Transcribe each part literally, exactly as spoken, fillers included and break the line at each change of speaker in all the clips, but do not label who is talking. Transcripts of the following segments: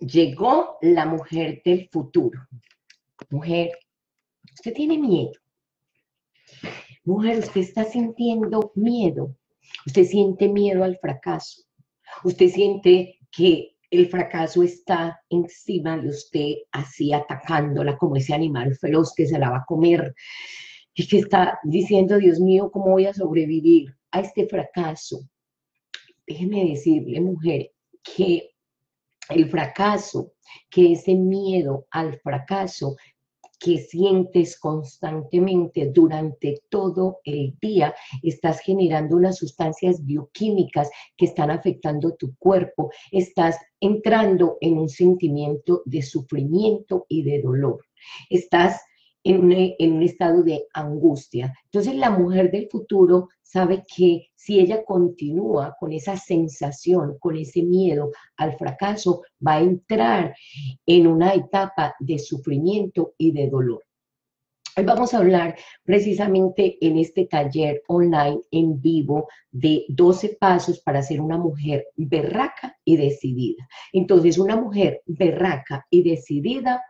Llegó la mujer del futuro. Mujer, usted tiene miedo. Mujer, usted está sintiendo miedo. Usted siente miedo al fracaso. Usted siente que el fracaso está encima de usted, así atacándola como ese animal feroz que se la va a comer y que está diciendo, Dios mío, ¿cómo voy a sobrevivir a este fracaso? Déjeme decirle, mujer, que el fracaso, que ese miedo al fracaso que sientes constantemente durante todo el día, estás generando unas sustancias bioquímicas que están afectando tu cuerpo, estás entrando en un sentimiento de sufrimiento y de dolor, estás en un, en un estado de angustia. Entonces la mujer del futuro sabe que si ella continúa con esa sensación, con ese miedo al fracaso, va a entrar en una etapa de sufrimiento y de dolor. Hoy vamos a hablar precisamente en este taller online en vivo de doce pasos para ser una mujer berraca y decidida. Entonces, una mujer berraca y decidida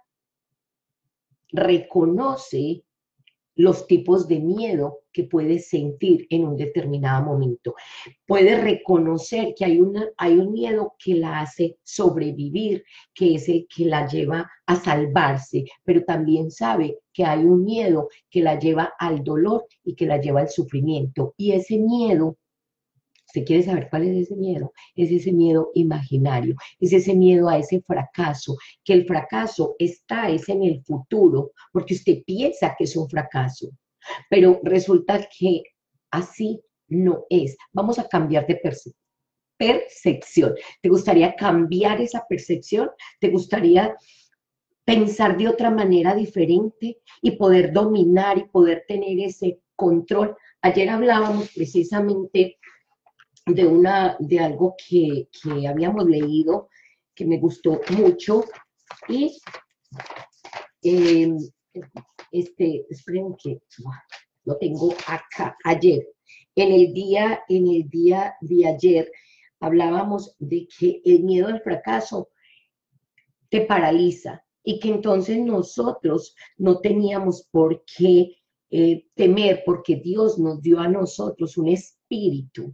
reconoce los tipos de miedo que puedes sentir en un determinado momento. Puede reconocer que hay, una, hay un miedo que la hace sobrevivir, que es el que la lleva a salvarse, pero también sabe que hay un miedo que la lleva al dolor y que la lleva al sufrimiento. Y ese miedo, ¿usted quiere saber cuál es ese miedo? Es ese miedo imaginario, es ese miedo a ese fracaso, que el fracaso está es en el futuro, porque usted piensa que es un fracaso, pero resulta que así no es. Vamos a cambiar de percepción. Percepción. ¿Te gustaría cambiar esa percepción? ¿Te gustaría pensar de otra manera diferente y poder dominar y poder tener ese control? Ayer hablábamos precisamente de, una, de algo que, que habíamos leído, que me gustó mucho, y eh, este, esperen que lo tengo acá, ayer, en el día, en el día de ayer, hablábamos de que el miedo al fracaso te paraliza y que entonces nosotros no teníamos por qué eh, temer, porque Dios nos dio a nosotros un espíritu,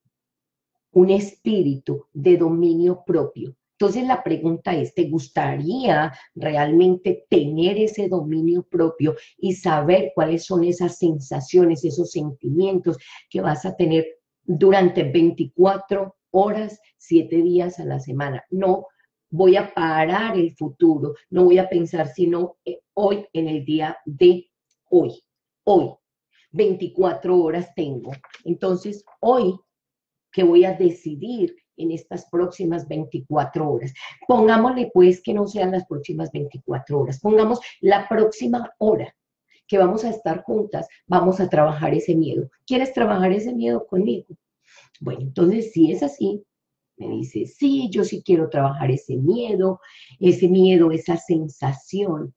un espíritu de dominio propio. Entonces la pregunta es, ¿te gustaría realmente tener ese dominio propio y saber cuáles son esas sensaciones, esos sentimientos que vas a tener durante veinticuatro horas, siete días a la semana? No voy a parar el futuro, no voy a pensar sino hoy, en el día de hoy, hoy, veinticuatro horas tengo. Entonces, hoy, que voy a decidir en estas próximas veinticuatro horas. Pongámosle pues que no sean las próximas veinticuatro horas, pongamos la próxima hora que vamos a estar juntas, vamos a trabajar ese miedo. ¿Quieres trabajar ese miedo conmigo? Bueno, entonces si es así, me dice, sí, yo sí quiero trabajar ese miedo, ese miedo, esa sensación,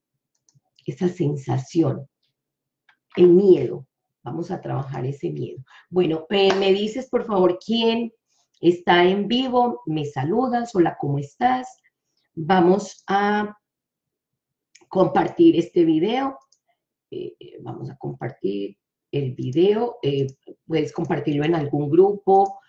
esa sensación, el miedo. Vamos a trabajar ese miedo. Bueno, eh, me dices, por favor, quién está en vivo, me saludas, hola, ¿cómo estás? Vamos a compartir este video. Eh, vamos a compartir el video. Eh, puedes compartirlo en algún grupo.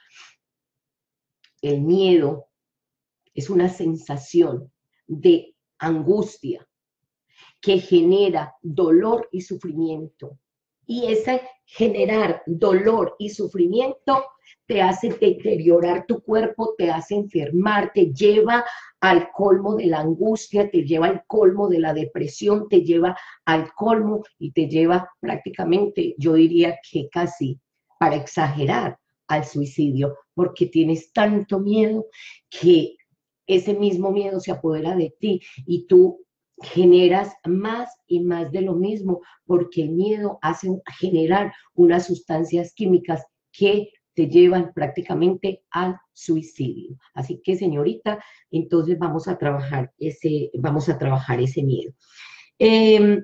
El miedo es una sensación de angustia que genera dolor y sufrimiento. Y ese generar dolor y sufrimiento te hace deteriorar tu cuerpo, te hace enfermar, te lleva al colmo de la angustia, te lleva al colmo de la depresión, te lleva al colmo y te lleva prácticamente, yo diría que casi para exagerar, al suicidio, porque tienes tanto miedo que ese mismo miedo se apodera de ti y tú generas más y más de lo mismo, porque el miedo hace generar unas sustancias químicas que te llevan prácticamente al suicidio. Así que, señorita, entonces vamos a trabajar ese, vamos a trabajar ese miedo. Eh,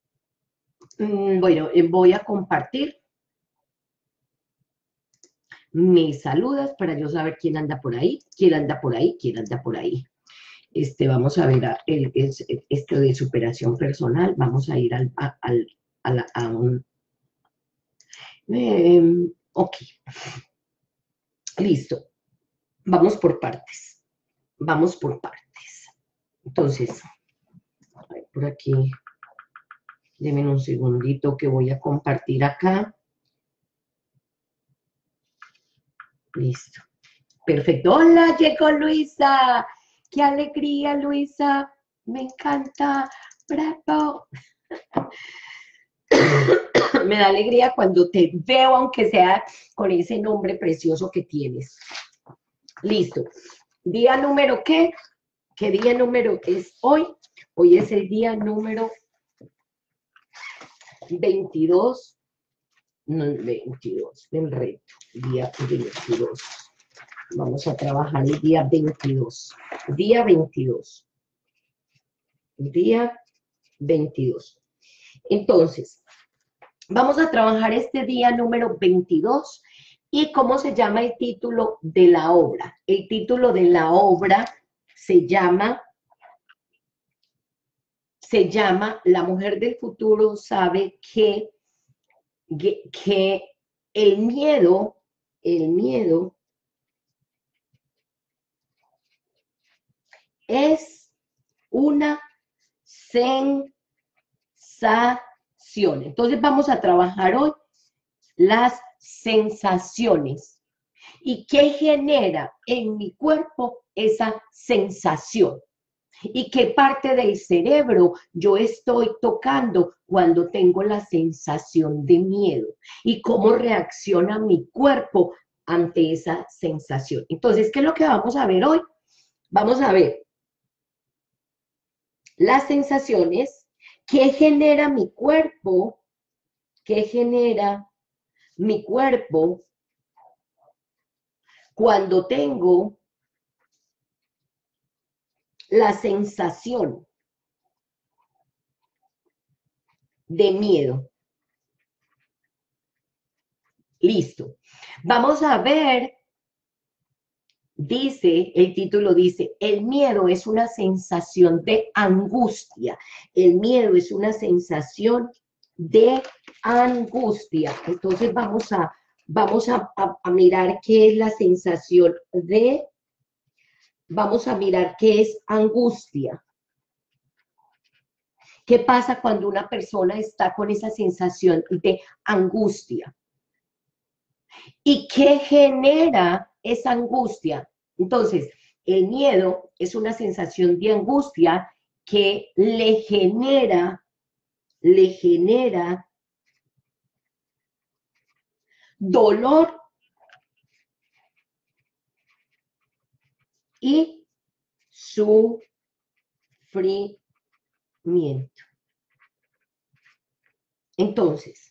bueno, voy a compartir. me saludas para yo saber quién anda por ahí, quién anda por ahí, quién anda por ahí. Este, vamos a ver a, el, es, esto de superación personal, vamos a ir al, a, al, a, la, a un... Eh, ok, listo, vamos por partes, vamos por partes. Entonces, a ver, por aquí, denme un segundito que voy a compartir acá. Listo. Perfecto. Hola, llegó Luisa. Qué alegría, Luisa. Me encanta. Bravo. Me da alegría cuando te veo, aunque sea con ese nombre precioso que tienes. Listo. Día número ¿qué? ¿Qué día número es hoy? Hoy es el día número veintidós. No, veintidós del reto. Día veintidós. Vamos a trabajar el día veintidós. Día veintidós. Día veintidós. Entonces, vamos a trabajar este día número veintidós. ¿Y cómo se llama el título de la obra? El título de la obra se llama, se llama La mujer del futuro sabe que, que, que el miedo, el miedo es una sensación. Entonces vamos a trabajar hoy las sensaciones. ¿Y qué genera en mi cuerpo esa sensación? ¿Y qué parte del cerebro yo estoy tocando cuando tengo la sensación de miedo? ¿Y cómo reacciona mi cuerpo ante esa sensación? Entonces, ¿qué es lo que vamos a ver hoy? Vamos a ver las sensaciones, qué genera mi cuerpo, qué genera mi cuerpo cuando tengo la sensación de miedo. Listo. Vamos a ver, dice, el título dice, el miedo es una sensación de angustia. El miedo es una sensación de angustia. Entonces vamos a, vamos a, a, a mirar qué es la sensación de, vamos a mirar qué es angustia. ¿Qué pasa cuando una persona está con esa sensación de angustia? ¿Y qué genera esa angustia? Entonces, el miedo es una sensación de angustia que le genera, le genera dolor y sufrimiento. Entonces,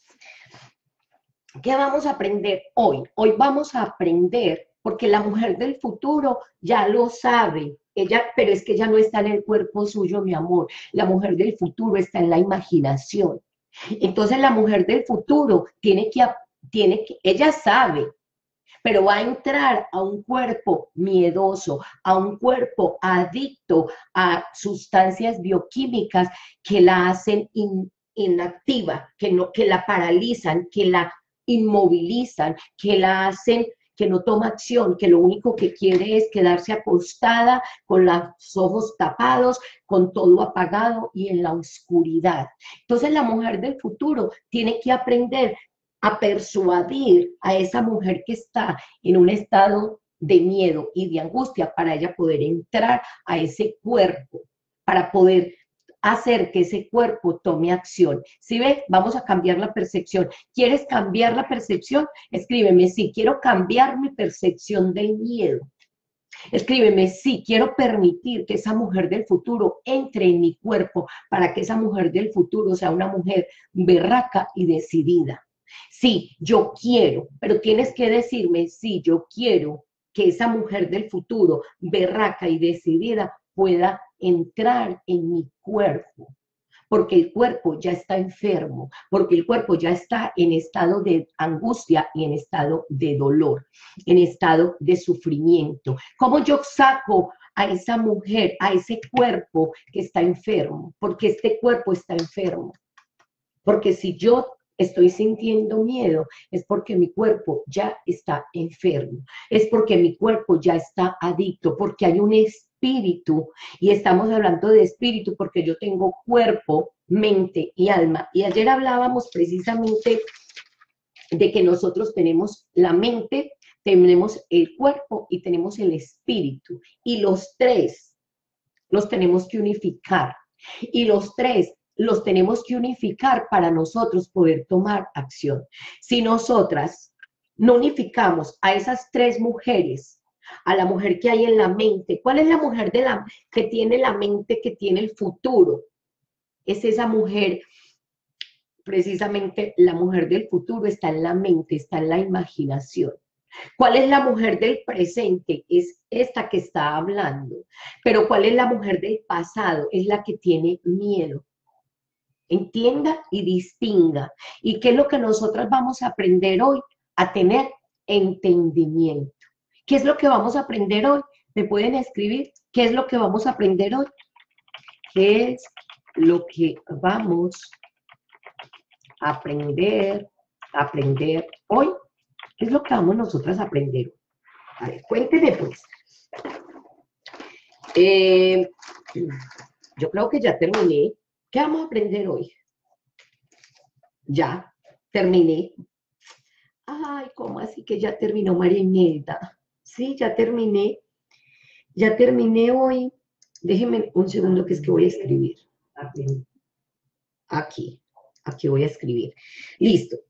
¿qué vamos a aprender hoy? Hoy vamos a aprender, porque la mujer del futuro ya lo sabe, ella, pero es que ella no está en el cuerpo suyo, mi amor. La mujer del futuro está en la imaginación. Entonces la mujer del futuro tiene que, tiene que, ella sabe, pero va a entrar a un cuerpo miedoso, a un cuerpo adicto a sustancias bioquímicas que la hacen in, inactiva, que, no, que la paralizan, que la inmovilizan, que la hacen que no toma acción, que lo único que quiere es quedarse acostada con los ojos tapados, con todo apagado y en la oscuridad. Entonces la mujer del futuro tiene que aprender a persuadir a esa mujer que está en un estado de miedo y de angustia para ella poder entrar a ese cuerpo, para poder hacer que ese cuerpo tome acción. ¿Sí ves? Vamos a cambiar la percepción. ¿Quieres cambiar la percepción? Escríbeme, sí, quiero cambiar mi percepción del miedo. Escríbeme, sí, quiero permitir que esa mujer del futuro entre en mi cuerpo para que esa mujer del futuro sea una mujer berraca y decidida. Sí, yo quiero, pero tienes que decirme, sí, yo quiero que esa mujer del futuro, berraca y decidida, pueda entrar en mi cuerpo porque el cuerpo ya está enfermo, porque el cuerpo ya está en estado de angustia y en estado de dolor, en estado de sufrimiento. ¿Cómo yo saco a esa mujer, a ese cuerpo que está enfermo? Porque este cuerpo está enfermo. Porque si yo estoy sintiendo miedo, es porque mi cuerpo ya está enfermo, es porque mi cuerpo ya está adicto, porque hay un espíritu, y estamos hablando de espíritu porque yo tengo cuerpo, mente y alma. Y ayer hablábamos precisamente de que nosotros tenemos la mente, tenemos el cuerpo y tenemos el espíritu. Y los tres los tenemos que unificar. Y los tres los tenemos que unificar para nosotros poder tomar acción. Si nosotras no unificamos a esas tres mujeres, a la mujer que hay en la mente, ¿cuál es la mujer de la, que tiene la mente, que tiene el futuro? Es esa mujer, precisamente la mujer del futuro está en la mente, está en la imaginación. ¿Cuál es la mujer del presente? Es esta que está hablando. Pero ¿cuál es la mujer del pasado? Es la que tiene miedo. Entienda y distinga. ¿Y qué es lo que nosotras vamos a aprender hoy? A tener entendimiento. ¿Qué es lo que vamos a aprender hoy? ¿Me pueden escribir? ¿Qué es lo que vamos a aprender hoy? ¿Qué es lo que vamos a aprender, a aprender hoy? ¿Qué es lo que vamos nosotras a aprender? A ver, cuéntenme pues. Eh, yo creo que ya terminé. ¿Qué vamos a aprender hoy? Ya, terminé. Ay, ¿cómo así que ya terminó, María Imelda? Sí, ya terminé. Ya terminé hoy. Déjenme un segundo que es que voy a escribir. Aquí, aquí voy a escribir. Listo.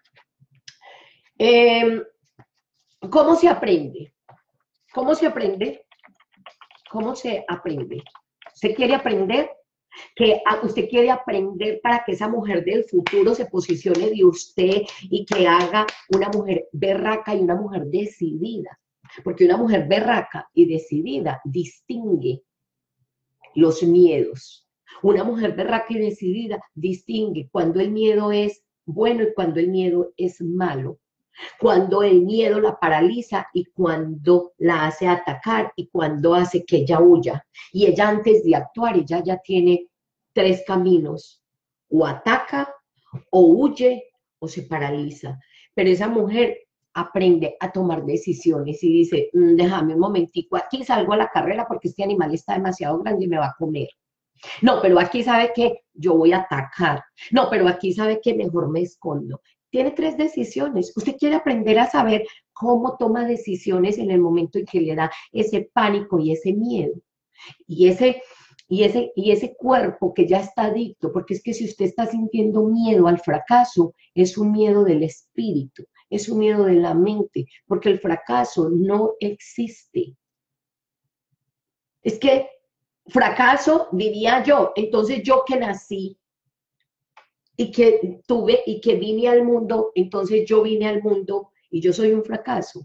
Eh, ¿Cómo se aprende? ¿Cómo se aprende? ¿Cómo se aprende? ¿Usted quiere aprender? Que usted quiere aprender para que esa mujer del futuro se posicione de usted y que haga una mujer berraca y una mujer decidida. Porque una mujer berraca y decidida distingue los miedos. Una mujer berraca y decidida distingue cuando el miedo es bueno y cuando el miedo es malo. Cuando el miedo la paraliza y cuando la hace atacar y cuando hace que ella huya. Y ella antes de actuar, ella ya tiene tres caminos. O ataca, o huye, o se paraliza. Pero esa mujer aprende a tomar decisiones y dice, mmm, déjame un momentico, aquí salgo a la carrera porque este animal está demasiado grande y me va a comer. No, pero aquí sabe que yo voy a atacar. No, pero aquí sabe que mejor me escondo. Tiene tres decisiones. Usted quiere aprender a saber cómo toma decisiones en el momento en que le da ese pánico y ese miedo. Y ese, y ese, y ese cuerpo que ya está adicto, porque es que si usted está sintiendo miedo al fracaso, es un miedo del espíritu, es un miedo de la mente, porque el fracaso no existe. Es que fracaso, diría yo, entonces yo que nací y que tuve y que vine al mundo, entonces yo vine al mundo y yo soy un fracaso.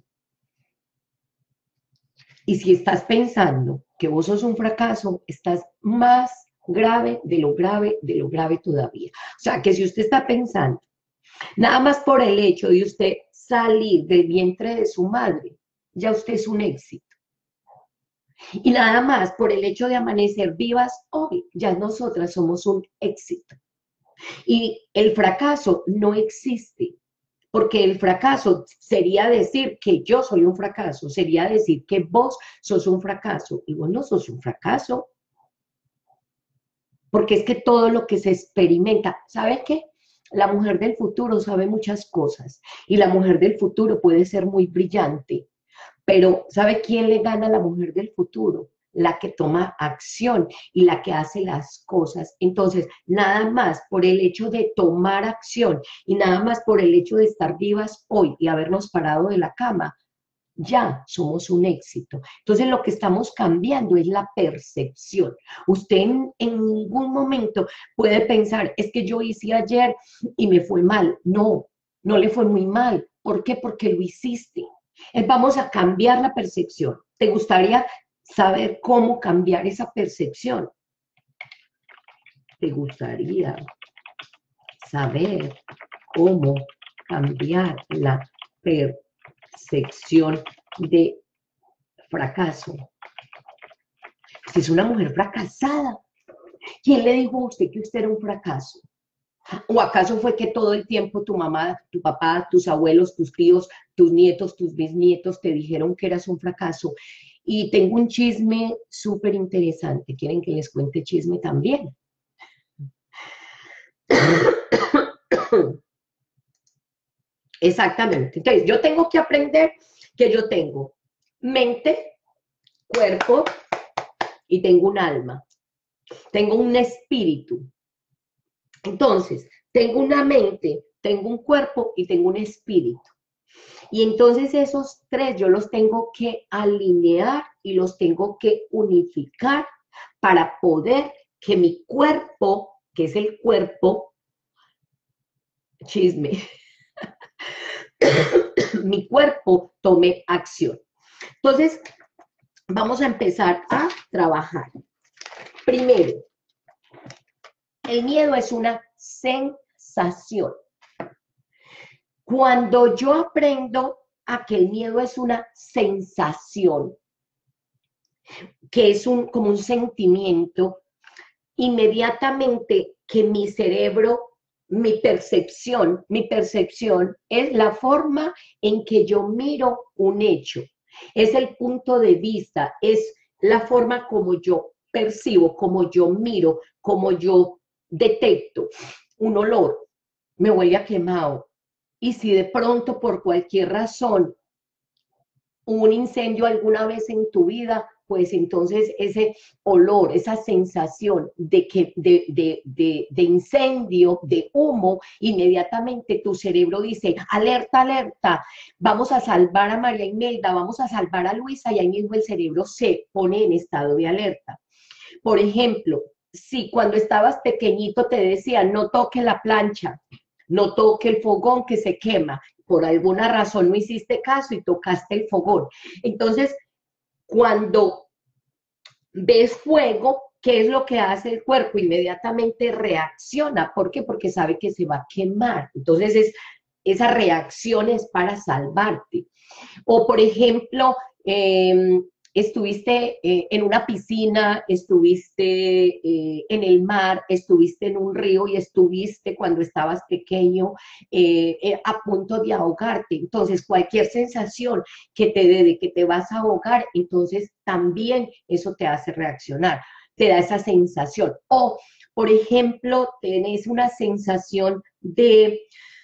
Y si estás pensando que vos sos un fracaso, estás más grave de lo grave, de lo grave todavía. O sea, que si usted está pensando, nada más por el hecho de usted salir del vientre de su madre, ya usted es un éxito. Y nada más por el hecho de amanecer vivas hoy, ya nosotras somos un éxito. Y el fracaso no existe, porque el fracaso sería decir que yo soy un fracaso, sería decir que vos sos un fracaso, y vos no sos un fracaso. Porque es que todo lo que se experimenta, ¿sabe qué? La mujer del futuro sabe muchas cosas, y la mujer del futuro puede ser muy brillante, pero ¿sabe quién le gana a la mujer del futuro? La que toma acción y la que hace las cosas. Entonces, nada más por el hecho de tomar acción y nada más por el hecho de estar vivas hoy y habernos parado de la cama, ya somos un éxito. Entonces, lo que estamos cambiando es la percepción. Usted en, en ningún momento puede pensar, es que yo hice ayer y me fue mal. No, no le fue muy mal. ¿Por qué? Porque lo hiciste. Vamos a cambiar la percepción. ¿Te gustaría saber cómo cambiar esa percepción? te gustaría saber cómo cambiar la percepción de fracaso. Usted es una mujer fracasada. ¿Quién le dijo a usted que usted era un fracaso? ¿O acaso fue que todo el tiempo tu mamá, tu papá, tus abuelos, tus tíos, tus nietos, tus bisnietos te dijeron que eras un fracaso? Y tengo un chisme súper interesante. ¿Quieren que les cuente chisme también? Exactamente. Entonces, yo tengo que aprender que yo tengo mente, cuerpo y tengo un alma. Tengo un espíritu. Entonces, tengo una mente, tengo un cuerpo y tengo un espíritu. Y entonces esos tres yo los tengo que alinear y los tengo que unificar para poder que mi cuerpo, que es el cuerpo, chisme, mi cuerpo tome acción. Entonces, vamos a empezar a trabajar. Primero, el miedo es una sensación. Cuando yo aprendo a que el miedo es una sensación, que es un, como un sentimiento, inmediatamente que mi cerebro, mi percepción, mi percepción es la forma en que yo miro un hecho, es el punto de vista, es la forma como yo percibo, como yo miro, como yo detecto un olor, me huele a quemado. Y si de pronto por cualquier razón un incendio alguna vez en tu vida, pues entonces ese olor, esa sensación de, que, de, de, de, de incendio, de humo, inmediatamente tu cerebro dice, alerta, alerta, vamos a salvar a María Imelda, vamos a salvar a Luisa, y ahí mismo el cerebro se pone en estado de alerta. Por ejemplo, si cuando estabas pequeñito te decían, no toque la plancha, no toque el fogón que se quema, por alguna razón no hiciste caso y tocaste el fogón. Entonces, cuando ves fuego, ¿qué es lo que hace el cuerpo? Inmediatamente reacciona. ¿Por qué? Porque sabe que se va a quemar. Entonces, es, esa reacción es para salvarte. O, por ejemplo, eh, estuviste eh, en una piscina, estuviste eh, en el mar, estuviste en un río y estuviste cuando estabas pequeño eh, eh, a punto de ahogarte. Entonces, cualquier sensación que te dé de que te vas a ahogar, entonces también eso te hace reaccionar, te da esa sensación. O, por ejemplo, tenés una sensación de...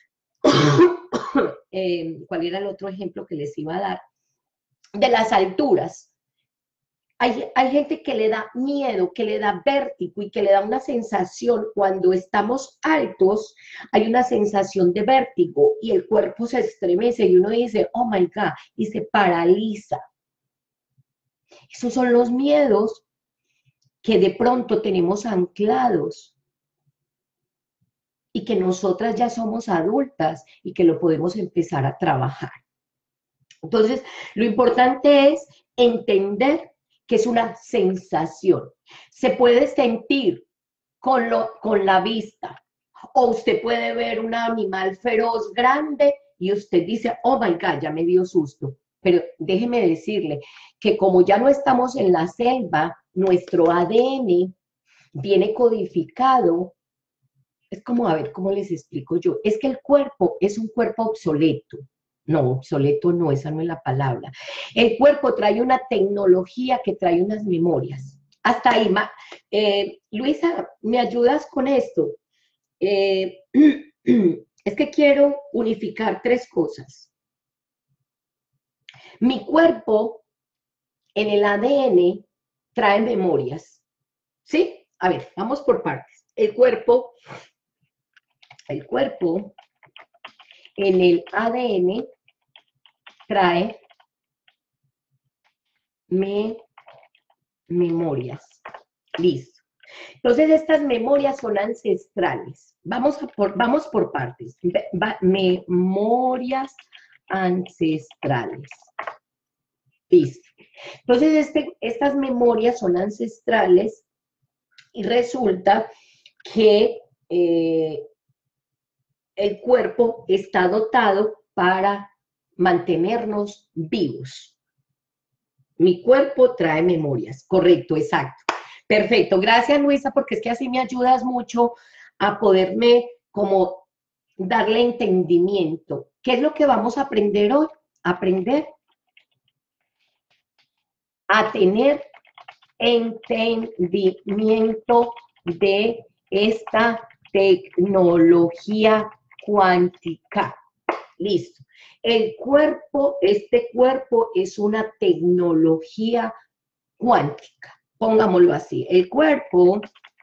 eh, ¿cuál era el otro ejemplo que les iba a dar? De las alturas. Hay, hay gente que le da miedo, que le da vértigo y que le da una sensación, cuando estamos altos, hay una sensación de vértigo y el cuerpo se estremece y uno dice, oh my God, y se paraliza. Esos son los miedos que de pronto tenemos anclados y que nosotras ya somos adultas y que lo podemos empezar a trabajar. Entonces, lo importante es entender que es una sensación. Se puede sentir con, lo, con la vista, o usted puede ver un animal feroz grande y usted dice, oh my God, ya me dio susto. Pero déjeme decirle que como ya no estamos en la selva, nuestro A D N viene codificado. Es como, a ver, ¿cómo les explico yo? Es que el cuerpo es un cuerpo obsoleto. No, obsoleto no, esa no es la palabra. El cuerpo trae una tecnología que trae unas memorias. Hasta ahí, eh, Luisa, ¿me ayudas con esto? Eh, es que quiero unificar tres cosas. Mi cuerpo en el A D N trae memorias. ¿Sí? A ver, vamos por partes. El cuerpo, el cuerpo en el A D N trae me, memorias. Listo. Entonces, estas memorias son ancestrales. Vamos, a por, vamos por partes. Va, memorias ancestrales. Listo. Entonces, este, estas memorias son ancestrales y resulta que eh, el cuerpo está dotado para mantenernos vivos. Mi cuerpo trae memorias, correcto, exacto. Perfecto, gracias Luisa, porque es que así me ayudas mucho a poderme como darle entendimiento. ¿Qué es lo que vamos a aprender hoy? Aprender a tener entendimiento de esta tecnología cuántica. Listo. El cuerpo, este cuerpo es una tecnología cuántica. Pongámoslo así. El cuerpo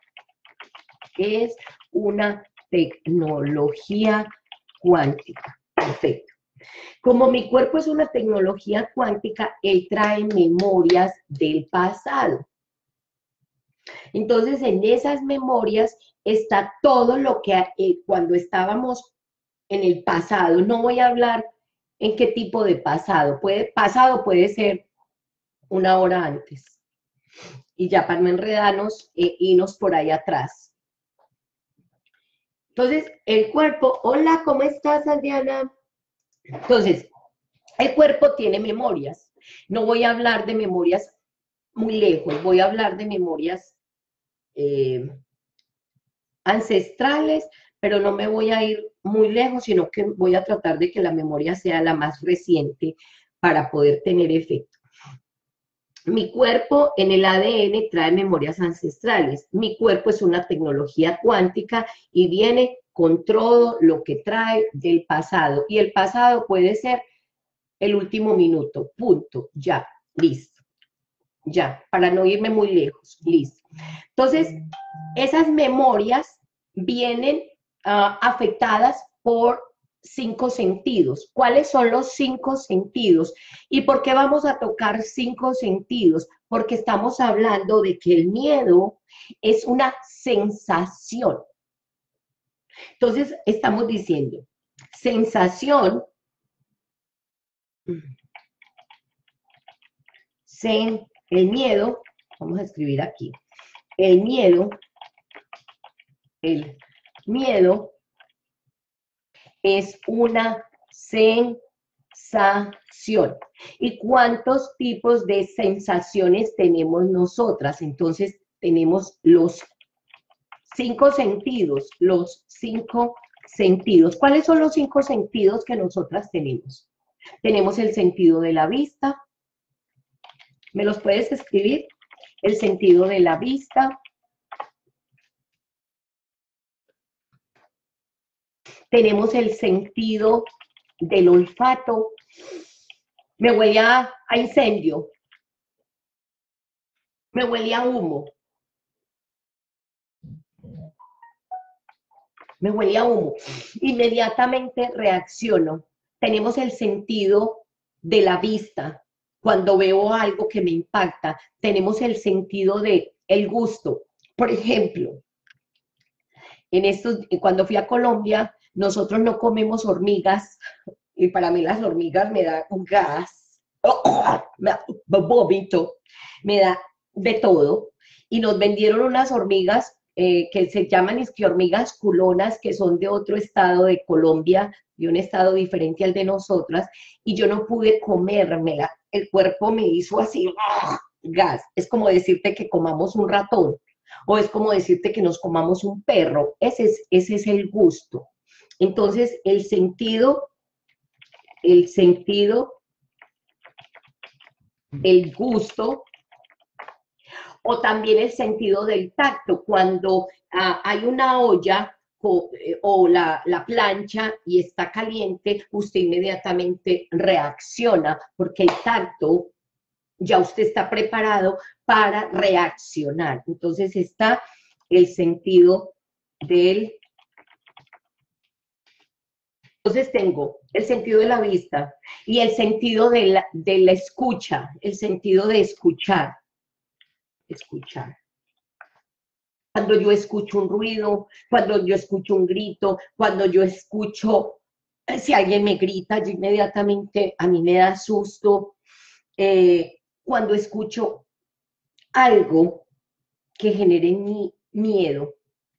es una tecnología cuántica. Perfecto. Como mi cuerpo es una tecnología cuántica, él trae memorias del pasado. Entonces, en esas memorias está todo lo que eh, cuando estábamos en el pasado, no voy a hablar en qué tipo de pasado, puede, pasado puede ser una hora antes, y ya para no enredarnos, eh, irnos por ahí atrás. Entonces, el cuerpo, hola, ¿cómo estás, Adriana? Entonces, el cuerpo tiene memorias. No voy a hablar de memorias muy lejos, voy a hablar de memorias eh, ancestrales, pero no me voy a ir muy lejos, sino que voy a tratar de que la memoria sea la más reciente para poder tener efecto. Mi cuerpo en el A D N trae memorias ancestrales. Mi cuerpo es una tecnología cuántica y viene con todo lo que trae del pasado. Y el pasado puede ser el último minuto, punto, ya, listo, ya, para no irme muy lejos, listo. Entonces, esas memorias vienen uh, afectadas por cinco sentidos. ¿Cuáles son los cinco sentidos? ¿Y por qué vamos a tocar cinco sentidos? Porque estamos hablando de que el miedo es una sensación. Entonces, estamos diciendo, sensación, sen, el miedo, vamos a escribir aquí, el miedo, el miedo es una sensación. ¿Y cuántos tipos de sensaciones tenemos nosotras? Entonces, tenemos los cinco sentidos, los cinco sentidos. ¿Cuáles son los cinco sentidos que nosotras tenemos? Tenemos el sentido de la vista. ¿Me los puedes escribir? El sentido de la vista. Tenemos el sentido del olfato. Me huele a, a incendio. Me huele a humo. Me huele a humo. Inmediatamente reacciono. Tenemos el sentido de la vista. Cuando veo algo que me impacta, tenemos el sentido de el gusto. Por ejemplo, en estos, cuando fui a Colombia, nosotros no comemos hormigas, y para mí las hormigas me da un gas, me da vómito, me da de todo, y nos vendieron unas hormigas eh, que se llaman es que hormigas culonas, que son de otro estado de Colombia, de un estado diferente al de nosotras, y yo no pude comérmela, el cuerpo me hizo así, gas, es como decirte que comamos un ratón, o es como decirte que nos comamos un perro, ese es, ese es el gusto. Entonces, el sentido, el sentido, el gusto, o también el sentido del tacto, cuando ah, hay una olla o, o la, la plancha y está caliente, usted inmediatamente reacciona, porque el tacto ya usted está preparado para reaccionar. Entonces está el sentido del... Entonces tengo el sentido de la vista y el sentido de la, de la escucha, el sentido de escuchar. Escuchar. Cuando yo escucho un ruido, cuando yo escucho un grito, cuando yo escucho, si alguien me grita, yo inmediatamente a mí me da susto. Eh, cuando escucho algo que genere mi miedo,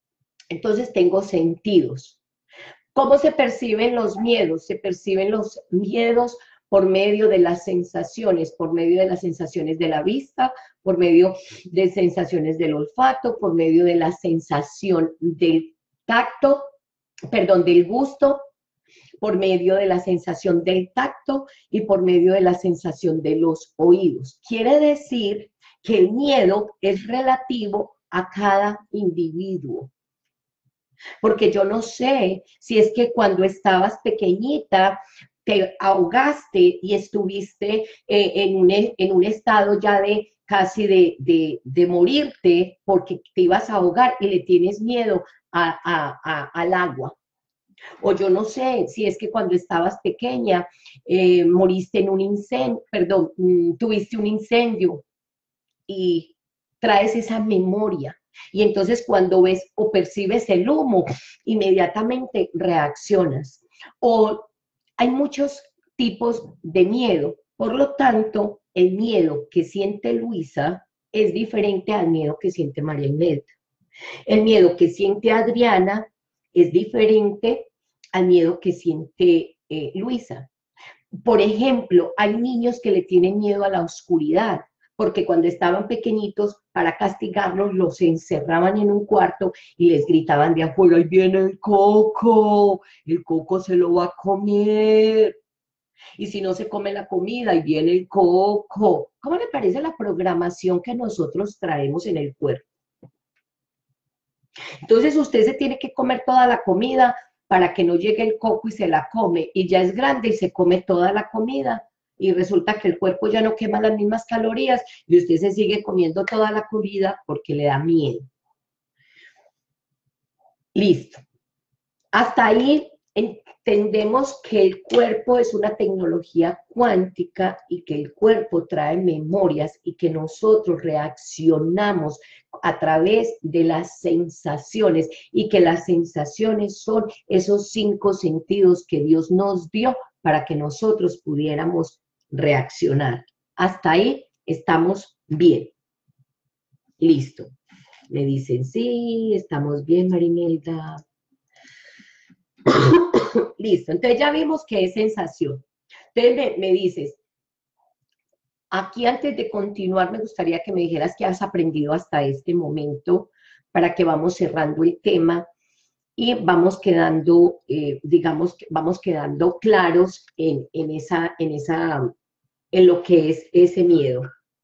Entonces tengo sentidos. ¿Cómo se perciben los miedos? Se perciben los miedos por medio de las sensaciones, por medio de las sensaciones de la vista, por medio de sensaciones del olfato, por medio de la sensación del tacto, perdón, del gusto, por medio de la sensación del tacto y por medio de la sensación de los oídos. Quiere decir que el miedo es relativo a cada individuo. Porque yo no sé si es que cuando estabas pequeñita te ahogaste y estuviste eh, en, un, en un estado ya de casi de, de, de morirte porque te ibas a ahogar y le tienes miedo a, a, a, al agua. O yo no sé si es que cuando estabas pequeña eh, moriste en un incendio, perdón, tuviste un incendio y traes esa memoria. Y entonces cuando ves o percibes el humo, inmediatamente reaccionas. O hay muchos tipos de miedo. Por lo tanto, el miedo que siente Luisa es diferente al miedo que siente María Imelda. El miedo que siente Adriana es diferente al miedo que siente eh, Luisa. Por ejemplo, hay niños que le tienen miedo a la oscuridad, porque cuando estaban pequeñitos, para castigarlos, los encerraban en un cuarto y les gritaban de afuera, ¡ahí viene el coco! El coco se lo va a comer. Y si no se come la comida, ahí viene el coco. ¿Cómo le parece la programación que nosotros traemos en el cuerpo? Entonces usted se tiene que comer toda la comida para que no llegue el coco y se la come, y ya es grande y se come toda la comida, y resulta que el cuerpo ya no quema las mismas calorías, y usted se sigue comiendo toda la comida porque le da miedo. Listo. Hasta ahí entendemos que el cuerpo es una tecnología cuántica y que el cuerpo trae memorias y que nosotros reaccionamos a través de las sensaciones y que las sensaciones son esos cinco sentidos que Dios nos dio para que nosotros pudiéramos reaccionar. Hasta ahí estamos bien. Listo. Me dicen, sí, estamos bien, Marimelda. Listo, entonces ya vimos que es sensación. Entonces me, me dices, aquí antes de continuar me gustaría que me dijeras qué has aprendido hasta este momento para que vamos cerrando el tema y vamos quedando, eh, digamos, vamos quedando claros en, en, esa, en, esa, en lo que es ese miedo.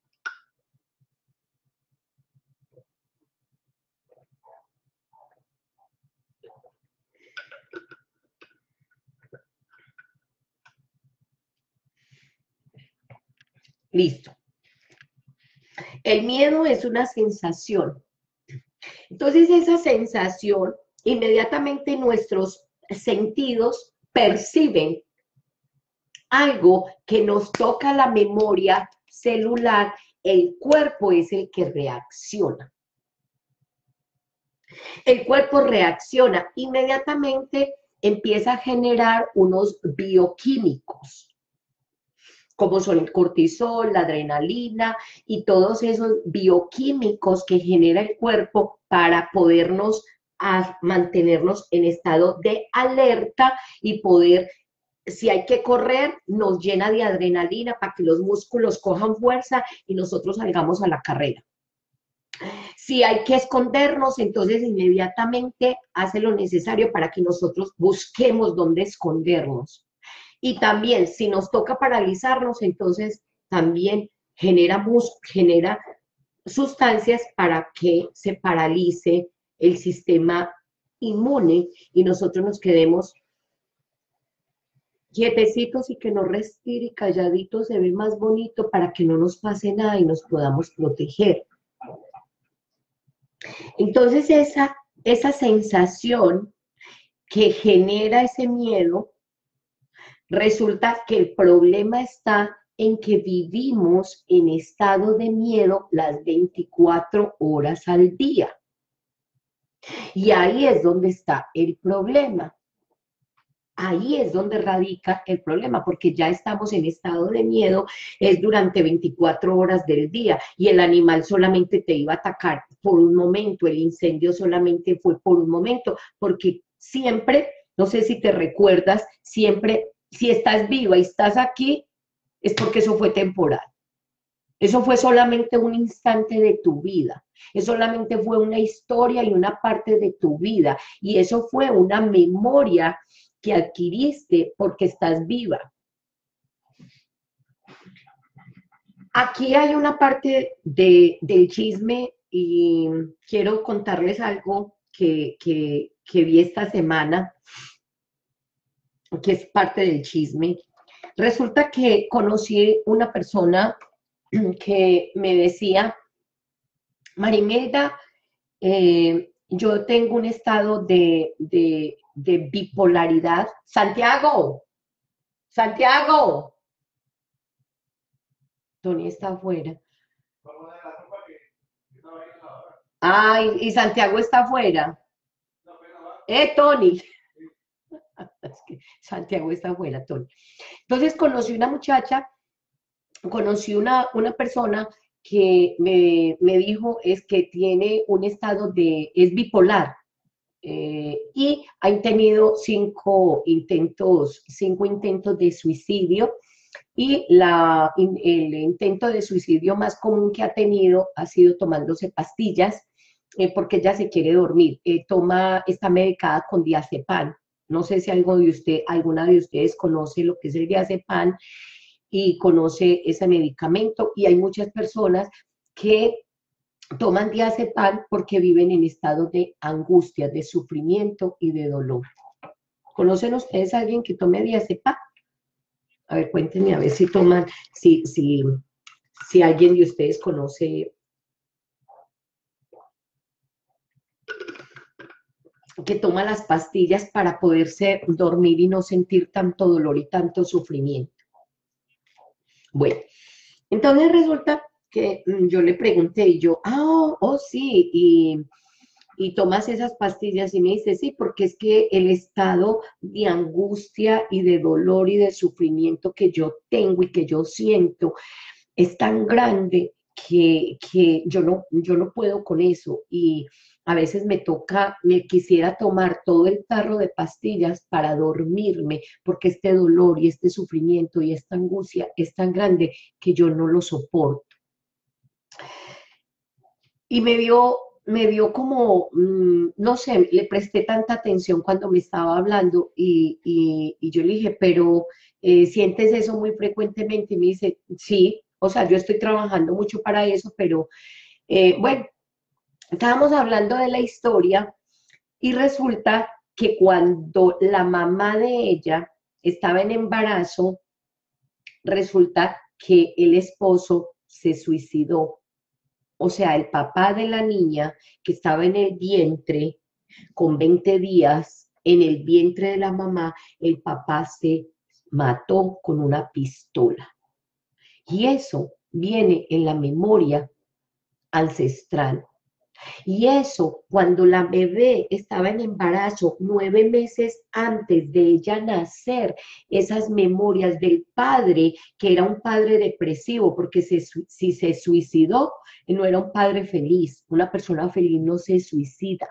Listo. El miedo es una sensación. Entonces esa sensación, inmediatamente nuestros sentidos perciben algo que nos toca la memoria celular, el cuerpo es el que reacciona. El cuerpo reacciona, inmediatamente empieza a generar unos bioquímicos, como son el cortisol, la adrenalina y todos esos bioquímicos que genera el cuerpo para podernos a mantenernos en estado de alerta y poder, si hay que correr, nos llena de adrenalina para que los músculos cojan fuerza y nosotros salgamos a la carrera. Si hay que escondernos, entonces inmediatamente hace lo necesario para que nosotros busquemos dónde escondernos. Y también, si nos toca paralizarnos, entonces también genera, genera sustancias para que se paralice el sistema inmune y nosotros nos quedemos quietecitos y que no respire y calladito se ve más bonito para que no nos pase nada y nos podamos proteger. Entonces esa, esa sensación que genera ese miedo, resulta que el problema está en que vivimos en estado de miedo las veinticuatro horas al día. Y ahí es donde está el problema. Ahí es donde radica el problema, porque ya estamos en estado de miedo, es durante veinticuatro horas del día, y el animal solamente te iba a atacar por un momento, el incendio solamente fue por un momento, porque siempre, no sé si te recuerdas, siempre, si estás viva y estás aquí, es porque eso fue temporal. Eso fue solamente un instante de tu vida. Eso solamente fue una historia y una parte de tu vida. Y eso fue una memoria que adquiriste porque estás viva. Aquí hay una parte de, del chisme y quiero contarles algo que, que, que vi esta semana, que es parte del chisme. Resulta que conocí una persona que me decía, Marimelda, eh, yo tengo un estado de, de, de bipolaridad. Santiago, Santiago, Tony está afuera. Ay, y Santiago está afuera. Eh, Tony. Es que Santiago está afuera, Tony. Entonces conocí una muchacha, conocí una, una persona que me, me dijo es que tiene un estado de, es bipolar, eh, y han tenido cinco intentos, cinco intentos de suicidio, y la, el intento de suicidio más común que ha tenido ha sido tomándose pastillas, eh, porque ella se quiere dormir. Eh, toma, está medicada con diazepam. No sé si algo de usted, alguna de ustedes conoce lo que es el diazepam y conoce ese medicamento, y hay muchas personas que toman diazepam porque viven en estado de angustia, de sufrimiento y de dolor. ¿Conocen ustedes a alguien que tome diazepam? A ver, cuéntenme a ver si toman, si, si, si alguien de ustedes conoce que toma las pastillas para poderse dormir y no sentir tanto dolor y tanto sufrimiento. Bueno, entonces resulta que mm, yo le pregunté y yo, ah, oh, sí, y, y tomas esas pastillas, y me dice, sí, porque es que el estado de angustia y de dolor y de sufrimiento que yo tengo y que yo siento es tan grande que, que yo, no, yo no puedo con eso, y a veces me toca, me quisiera tomar todo el tarro de pastillas para dormirme, porque este dolor y este sufrimiento y esta angustia es tan grande que yo no lo soporto. Y me dio, me dio como, mmm, no sé, le presté tanta atención cuando me estaba hablando, y, y, y yo le dije, pero eh, ¿sientes eso muy frecuentemente? Y me dice, sí, o sea, yo estoy trabajando mucho para eso, pero eh, bueno, estábamos hablando de la historia y resulta que cuando la mamá de ella estaba en embarazo, resulta que el esposo se suicidó. O sea, el papá de la niña que estaba en el vientre, con veinte días, en el vientre de la mamá, el papá se mató con una pistola. Y eso viene en la memoria ancestral. Y eso, cuando la bebé estaba en embarazo, nueve meses antes de ella nacer, esas memorias del padre, que era un padre depresivo, porque se, si se suicidó, no era un padre feliz. Una persona feliz no se suicida.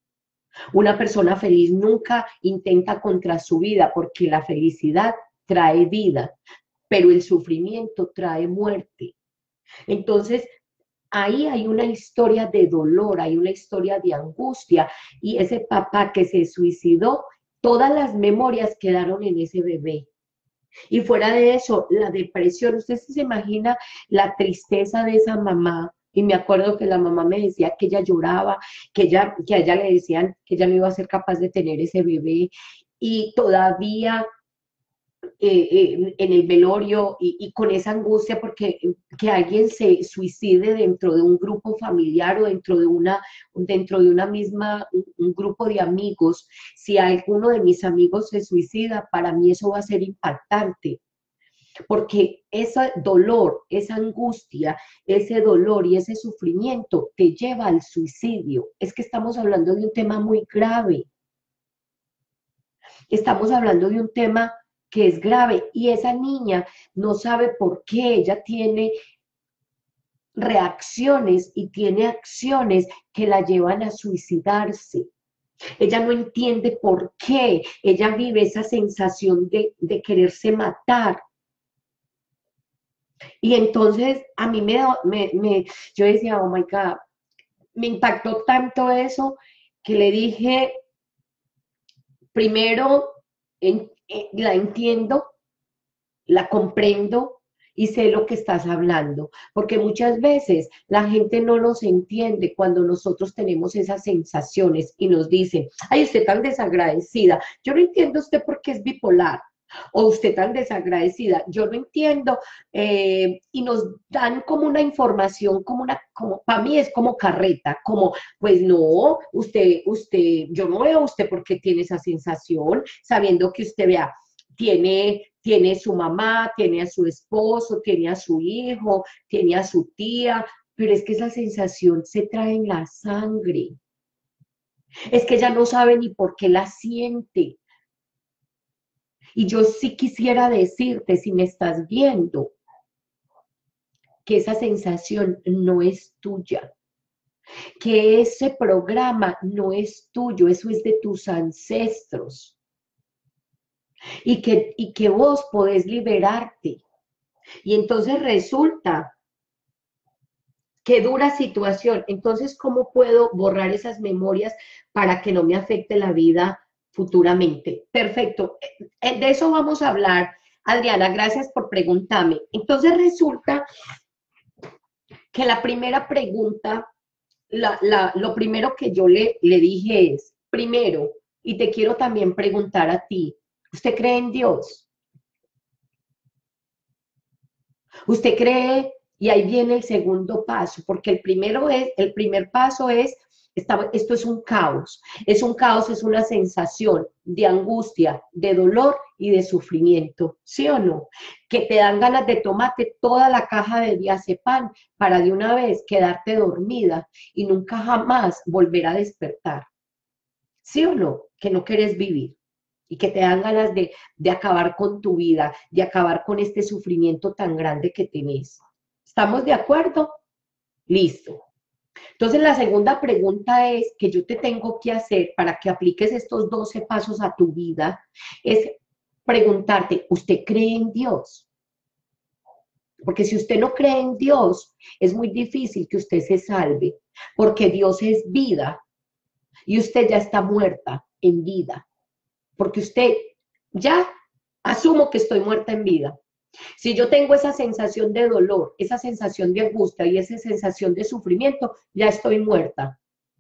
Una persona feliz nunca intenta contra su vida, porque la felicidad trae vida, pero el sufrimiento trae muerte. Entonces, ahí hay una historia de dolor, hay una historia de angustia, y ese papá que se suicidó, todas las memorias quedaron en ese bebé. Y fuera de eso, la depresión, usted se imagina la tristeza de esa mamá. Y me acuerdo que la mamá me decía que ella lloraba, que, ella, que a ella le decían que ella no iba a ser capaz de tener ese bebé, y todavía eh, eh, en el velorio, y, y, con esa angustia porque que alguien se suicide dentro de un grupo familiar, o dentro de una, dentro de una misma, un, un grupo de amigos. Si alguno de mis amigos se suicida, para mí eso va a ser impactante, porque ese dolor, esa angustia, ese dolor y ese sufrimiento te lleva al suicidio. Es que estamos hablando de un tema muy grave. Estamos hablando de un tema que es grave, y esa niña no sabe por qué ella tiene reacciones y tiene acciones que la llevan a suicidarse. Ella no entiende por qué, ella vive esa sensación de, de quererse matar. Y entonces a mí me, me, me, yo decía, oh my God, me impactó tanto eso que le dije, primero, en, en, la entiendo, la comprendo y sé lo que estás hablando, porque muchas veces la gente no nos entiende cuando nosotros tenemos esas sensaciones y nos dicen, ay, usted tan desagradecida, yo no entiendo usted por qué es bipolar, o usted tan desagradecida, yo no entiendo, eh, y nos dan como una información, como una, como, para mí es como carreta, como, pues no, usted, usted, yo no veo a usted por qué tiene esa sensación, sabiendo que usted vea, tiene, tiene su mamá, tiene a su esposo, tiene a su hijo, tiene a su tía, pero es que esa sensación se trae en la sangre. Es que ella no sabe ni por qué la siente. Y yo sí quisiera decirte, si me estás viendo, que esa sensación no es tuya, que ese programa no es tuyo, eso es de tus ancestros. Y que, y que vos podés liberarte. Y entonces resulta qué dura situación. Entonces, ¿cómo puedo borrar esas memorias para que no me afecte la vida futuramente? Perfecto. De eso vamos a hablar, Adriana. Gracias por preguntarme. Entonces, resulta que la primera pregunta, la, la, lo primero que yo le, le dije es, primero, y te quiero también preguntar a ti, ¿usted cree en Dios? ¿Usted cree? Y ahí viene el segundo paso, porque el primero es, el primer paso es, esta, esto es un caos, es un caos, es una sensación de angustia, de dolor y de sufrimiento, ¿sí o no? Que te dan ganas de tomarte toda la caja de diazepam para de una vez quedarte dormida y nunca jamás volver a despertar, ¿sí o no? Que no quieres vivir y que te dan ganas de, de acabar con tu vida, de acabar con este sufrimiento tan grande que tenés. ¿Estamos de acuerdo? Listo. Entonces la segunda pregunta es que yo te tengo que hacer para que apliques estos doce pasos a tu vida, es preguntarte, ¿usted cree en Dios? Porque si usted no cree en Dios, es muy difícil que usted se salve, porque Dios es vida y usted ya está muerta en vida. Porque usted ya asumo que estoy muerta en vida. Si yo tengo esa sensación de dolor, esa sensación de angustia y esa sensación de sufrimiento, ya estoy muerta.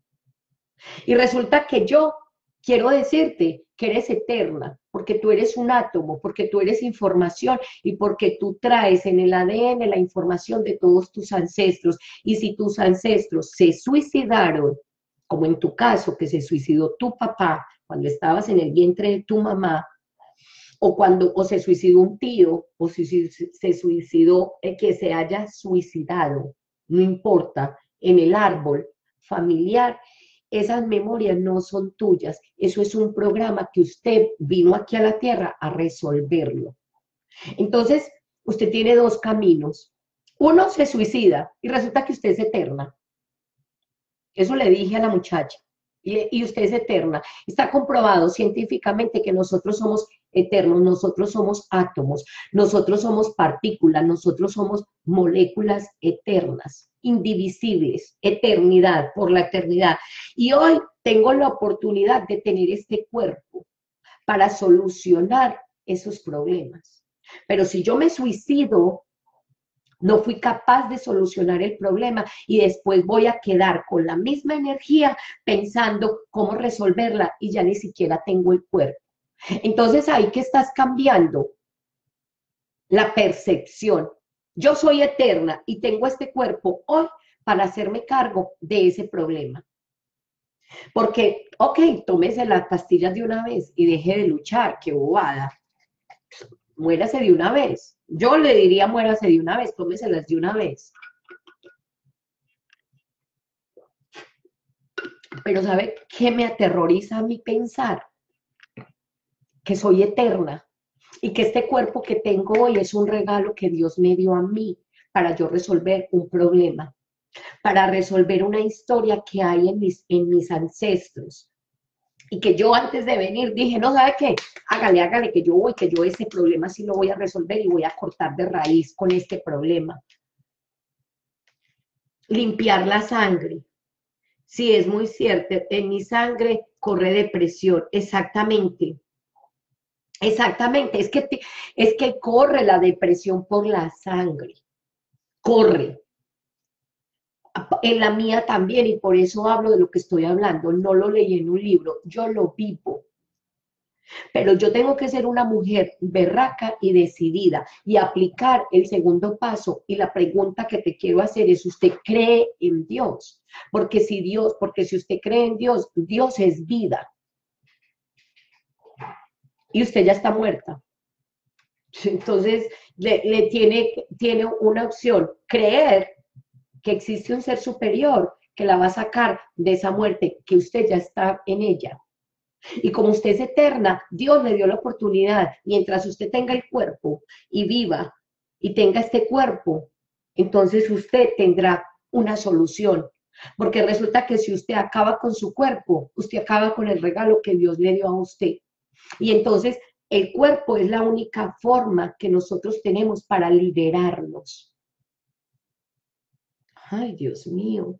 Y resulta que yo quiero decirte que eres eterna, porque tú eres un átomo, porque tú eres información y porque tú traes en el A D N la información de todos tus ancestros. Y si tus ancestros se suicidaron, como en tu caso, que se suicidó tu papá cuando estabas en el vientre de tu mamá, o cuando o se suicidó un tío, o si se suicidó el que se haya suicidado, no importa, en el árbol familiar, esas memorias no son tuyas, eso es un programa que usted vino aquí a la tierra a resolverlo. Entonces, usted tiene dos caminos. Uno se suicida y resulta que usted es eterna. Eso le dije a la muchacha. Y, y usted es eterna. Está comprobado científicamente que nosotros somos eternos, nosotros somos átomos, nosotros somos partículas, nosotros somos moléculas eternas, indivisibles, eternidad, por la eternidad. Y hoy tengo la oportunidad de tener este cuerpo para solucionar esos problemas. Pero si yo me suicido, no fui capaz de solucionar el problema y después voy a quedar con la misma energía pensando cómo resolverla y ya ni siquiera tengo el cuerpo. Entonces ahí que estás cambiando la percepción. Yo soy eterna y tengo este cuerpo hoy para hacerme cargo de ese problema. Porque, ok, tómese las pastillas de una vez y deje de luchar, qué bobada. Muérase de una vez. Yo le diría muérase de una vez, tómeselas de una vez. Pero ¿sabe qué me aterroriza a mí pensar? Que soy eterna y que este cuerpo que tengo hoy es un regalo que Dios me dio a mí para yo resolver un problema, para resolver una historia que hay en mis, en mis ancestros. Y que yo antes de venir dije, no, ¿sabe qué? Hágale, hágale, que yo voy, que yo ese problema sí lo voy a resolver y voy a cortar de raíz con este problema. Limpiar la sangre. Sí, es muy cierto, en mi sangre corre depresión, exactamente. Exactamente, es que, te, es que corre la depresión por la sangre, corre. En la mía también, y por eso hablo de lo que estoy hablando. No lo leí en un libro, yo lo vivo. Pero yo tengo que ser una mujer berraca y decidida y aplicar el segundo paso. Y la pregunta que te quiero hacer es, ¿usted cree en Dios? Porque si Dios, porque si usted cree en Dios, Dios es vida. Y usted ya está muerta. Entonces, le, le tiene, tiene una opción, creer que existe un ser superior que la va a sacar de esa muerte, que usted ya está en ella. Y como usted es eterna, Dios le dio la oportunidad, mientras usted tenga el cuerpo y viva y tenga este cuerpo, entonces usted tendrá una solución. Porque resulta que si usted acaba con su cuerpo, usted acaba con el regalo que Dios le dio a usted. Y entonces el cuerpo es la única forma que nosotros tenemos para liberarnos. Ay, Dios mío.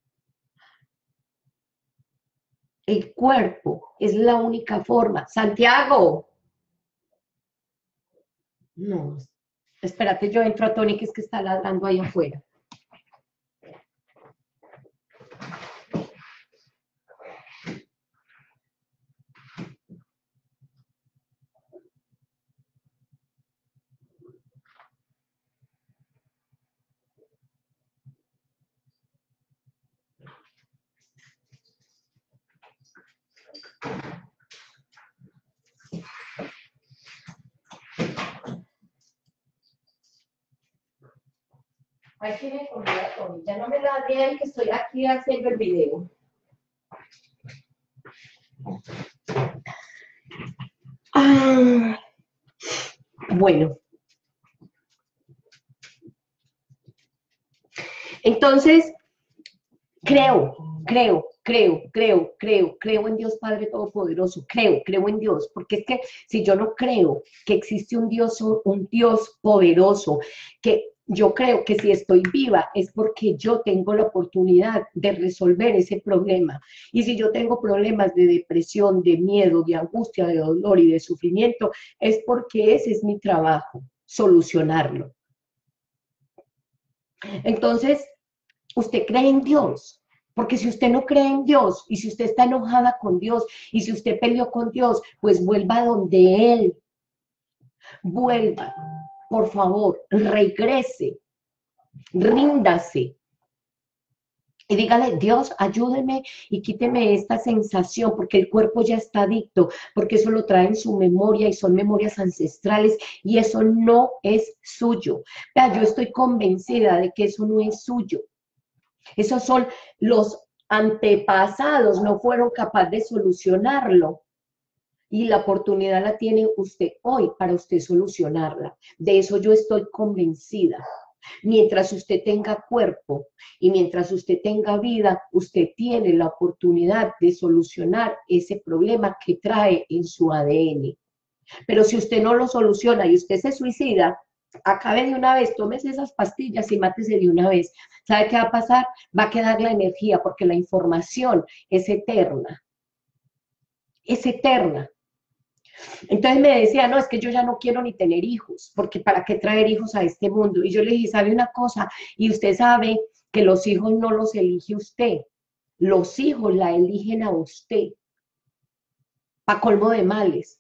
El cuerpo es la única forma. Santiago. No, espérate, yo entro a Tony, que es que está ladrando ahí afuera. Ahí tiene comida, Tony. Ya no me la den, que estoy aquí haciendo el video. Ah, bueno. Entonces, creo, creo, creo, creo, creo, creo en Dios Padre Todopoderoso, creo, creo en Dios, porque es que si yo no creo que existe un Dios, un Dios poderoso, que yo creo que si estoy viva es porque yo tengo la oportunidad de resolver ese problema. Y si yo tengo problemas de depresión, de miedo, de angustia, de dolor y de sufrimiento, es porque ese es mi trabajo, solucionarlo. Entonces, usted cree en Dios, porque si usted no cree en Dios, y si usted está enojada con Dios, y si usted peleó con Dios, pues vuelva donde Él, vuelva, por favor, regrese, ríndase, y dígale, Dios, ayúdeme y quíteme esta sensación, porque el cuerpo ya está adicto, porque eso lo trae en su memoria y son memorias ancestrales y eso no es suyo. Vea, yo estoy convencida de que eso no es suyo. Esos son los antepasados, no fueron capaces de solucionarlo. Y la oportunidad la tiene usted hoy para usted solucionarla. De eso yo estoy convencida. Mientras usted tenga cuerpo y mientras usted tenga vida, usted tiene la oportunidad de solucionar ese problema que trae en su A D N. Pero si usted no lo soluciona y usted se suicida, acabe de una vez, tómese esas pastillas y mátese de una vez. ¿Sabe qué va a pasar? Va a quedar la energía porque la información es eterna. Es eterna. Entonces me decía, no, es que yo ya no quiero ni tener hijos, porque ¿para qué traer hijos a este mundo? Y yo le dije, ¿sabe una cosa? Y usted sabe que los hijos no los elige usted, los hijos la eligen a usted, para colmo de males.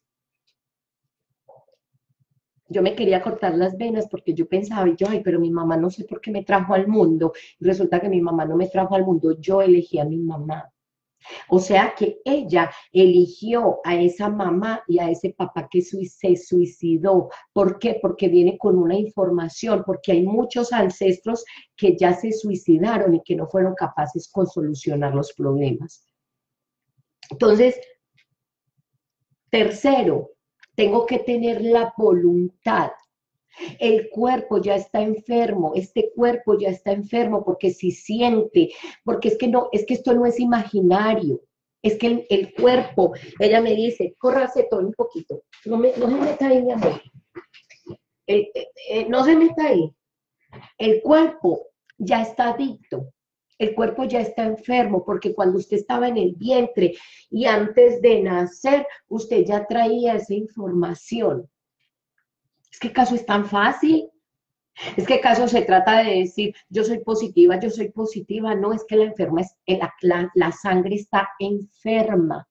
Yo me quería cortar las venas porque yo pensaba, y yo, ay, pero mi mamá no sé por qué me trajo al mundo. Y resulta que mi mamá no me trajo al mundo, yo elegí a mi mamá. O sea que ella eligió a esa mamá y a ese papá que se suicidó. ¿Por qué? Porque viene con una información, porque hay muchos ancestros que ya se suicidaron y que no fueron capaces con solucionar los problemas. Entonces, tercero, tengo que tener la voluntad El cuerpo ya está enfermo, este cuerpo ya está enfermo porque si siente, porque es que no, es que esto no es imaginario, es que el, el cuerpo, ella me dice, córrase todo un poquito, no, me, no se meta ahí, mi amor, el, eh, eh, no se meta ahí, el cuerpo ya está adicto, el cuerpo ya está enfermo, porque cuando usted estaba en el vientre y antes de nacer, usted ya traía esa información. Es que acaso es tan fácil. Es que acaso se trata de decir, yo soy positiva, yo soy positiva. No, es que la enferma es, la, la, la sangre está enferma.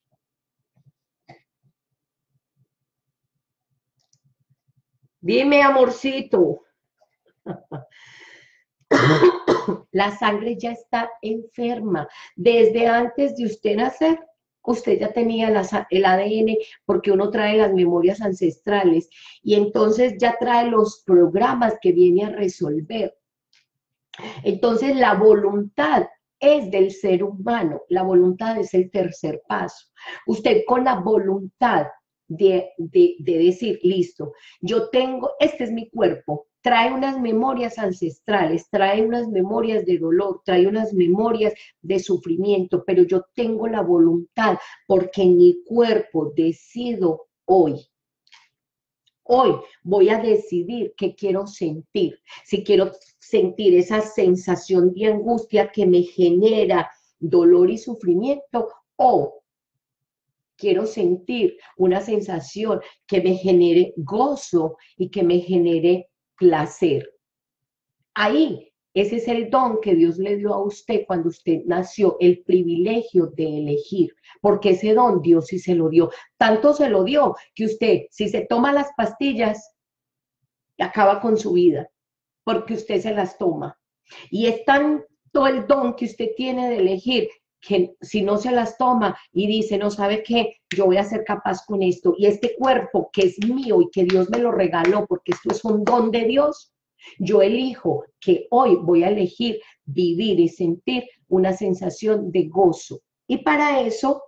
Dime, amorcito. La sangre ya está enferma. Desde antes de usted nacer, usted ya tenía la, el A D N porque uno trae las memorias ancestrales y entonces ya trae los programas que viene a resolver. Entonces la voluntad es del ser humano, la voluntad es el tercer paso. Usted con la voluntad de, de, de decir, listo, yo tengo, este es mi cuerpo, trae unas memorias ancestrales, trae unas memorias de dolor, trae unas memorias de sufrimiento, pero yo tengo la voluntad porque en mi cuerpo decido hoy. Hoy voy a decidir qué quiero sentir. Si quiero sentir esa sensación de angustia que me genera dolor y sufrimiento, o quiero sentir una sensación que me genere gozo y que me genere placer. Ahí, ese es el don que Dios le dio a usted cuando usted nació, el privilegio de elegir, porque ese don Dios sí se lo dio. Tanto se lo dio que usted, si se toma las pastillas, acaba con su vida, porque usted se las toma. Y es tanto el don que usted tiene de elegir que si no se las toma y dice, no sabe qué, yo voy a ser capaz con esto. Y este cuerpo que es mío y que Dios me lo regaló, porque esto es un don de Dios, yo elijo que hoy voy a elegir vivir y sentir una sensación de gozo. Y para eso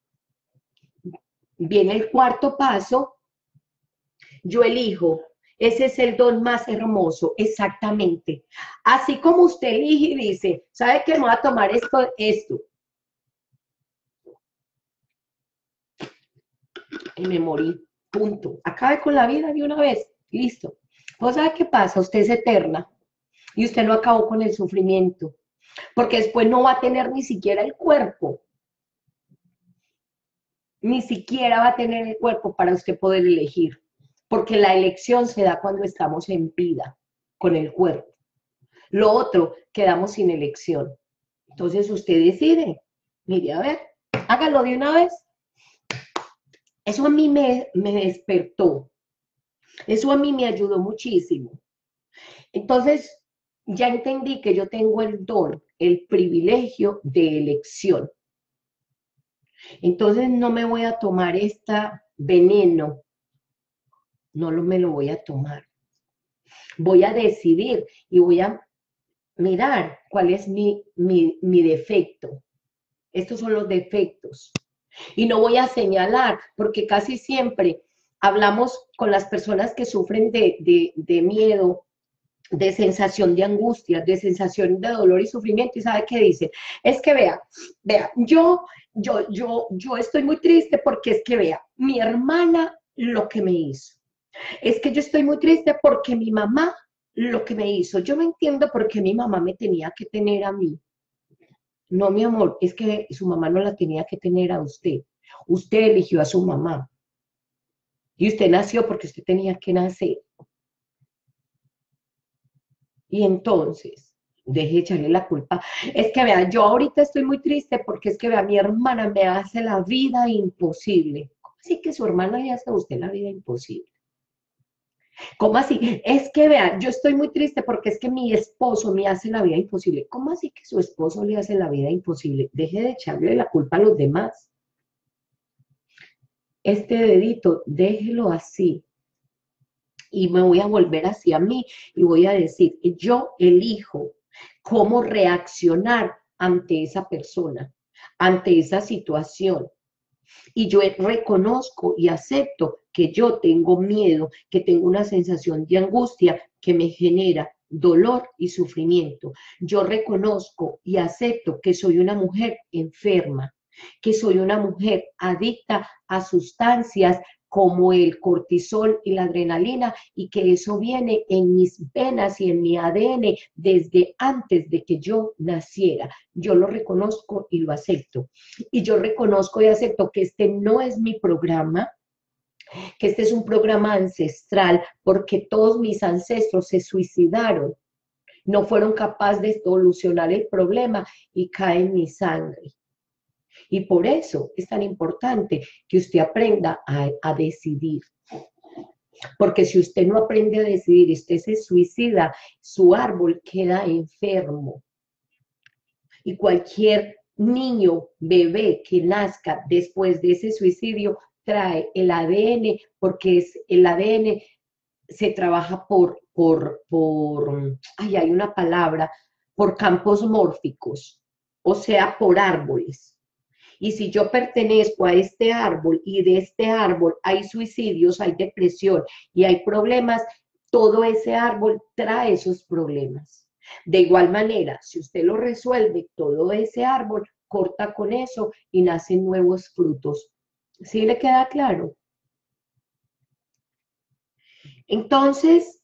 viene el cuarto paso, yo elijo. Ese es el don más hermoso, exactamente. Así como usted elige y dice, ¿sabe qué? Me voy a tomar esto, esto. Y me morí, punto. Acabe con la vida de una vez, listo. ¿Pues sabe qué pasa? Usted es eterna y usted no acabó con el sufrimiento, porque después no va a tener ni siquiera el cuerpo. Ni siquiera va a tener el cuerpo para usted poder elegir, porque la elección se da cuando estamos en vida con el cuerpo. Lo otro, quedamos sin elección. Entonces usted decide, mire, a ver, hágalo de una vez. Eso a mí me, me despertó. Eso a mí me ayudó muchísimo. Entonces, ya entendí que yo tengo el don, el privilegio de elección. Entonces no me voy a tomar este veneno, no lo, me lo voy a tomar. Voy a decidir y voy a mirar cuál es mi, mi, mi defecto. Estos son los defectos. Y no voy a señalar, porque casi siempre hablamos con las personas que sufren de, de, de miedo, de sensación de angustia, de sensación de dolor y sufrimiento, y ¿sabe qué dicen? Es que vea, vea, yo, yo, yo, yo estoy muy triste porque es que vea, mi hermana lo que me hizo. Es que yo estoy muy triste porque mi mamá lo que me hizo. Yo no entiendo por qué mi mamá me tenía que tener a mí. No, mi amor, es que su mamá no la tenía que tener a usted. Usted eligió a su mamá. Y usted nació porque usted tenía que nacer. Y entonces, deje echarle la culpa. Es que vea, yo ahorita estoy muy triste porque es que vea, mi hermana me hace la vida imposible. ¿Cómo así que su hermana le hace a usted la vida imposible? ¿Cómo así? Es que vea, yo estoy muy triste porque es que mi esposo me hace la vida imposible. ¿Cómo así que su esposo le hace la vida imposible? Deje de echarle la culpa a los demás. Este dedito, déjelo así. Y me voy a volver hacia mí y voy a decir, yo elijo cómo reaccionar ante esa persona, ante esa situación. Y yo reconozco y acepto que yo tengo miedo, que tengo una sensación de angustia que me genera dolor y sufrimiento. Yo reconozco y acepto que soy una mujer enferma, que soy una mujer adicta a sustancias como el cortisol y la adrenalina, y que eso viene en mis venas y en mi A D N desde antes de que yo naciera. Yo lo reconozco y lo acepto. Y yo reconozco y acepto que este no es mi programa, que este es un programa ancestral, porque todos mis ancestros se suicidaron, no fueron capaces de solucionar el problema y cae en mi sangre. Y por eso es tan importante que usted aprenda a, a decidir. Porque si usted no aprende a decidir, usted se suicida, su árbol queda enfermo. Y cualquier niño, bebé que nazca después de ese suicidio trae el A D N, porque es, el A D N se trabaja por, por, por, ay, hay una palabra, por campos mórficos, o sea, por árboles. Y si yo pertenezco a este árbol y de este árbol hay suicidios, hay depresión y hay problemas, todo ese árbol trae esos problemas. De igual manera, si usted lo resuelve, todo ese árbol corta con eso y nacen nuevos frutos. ¿Sí le queda claro? Entonces,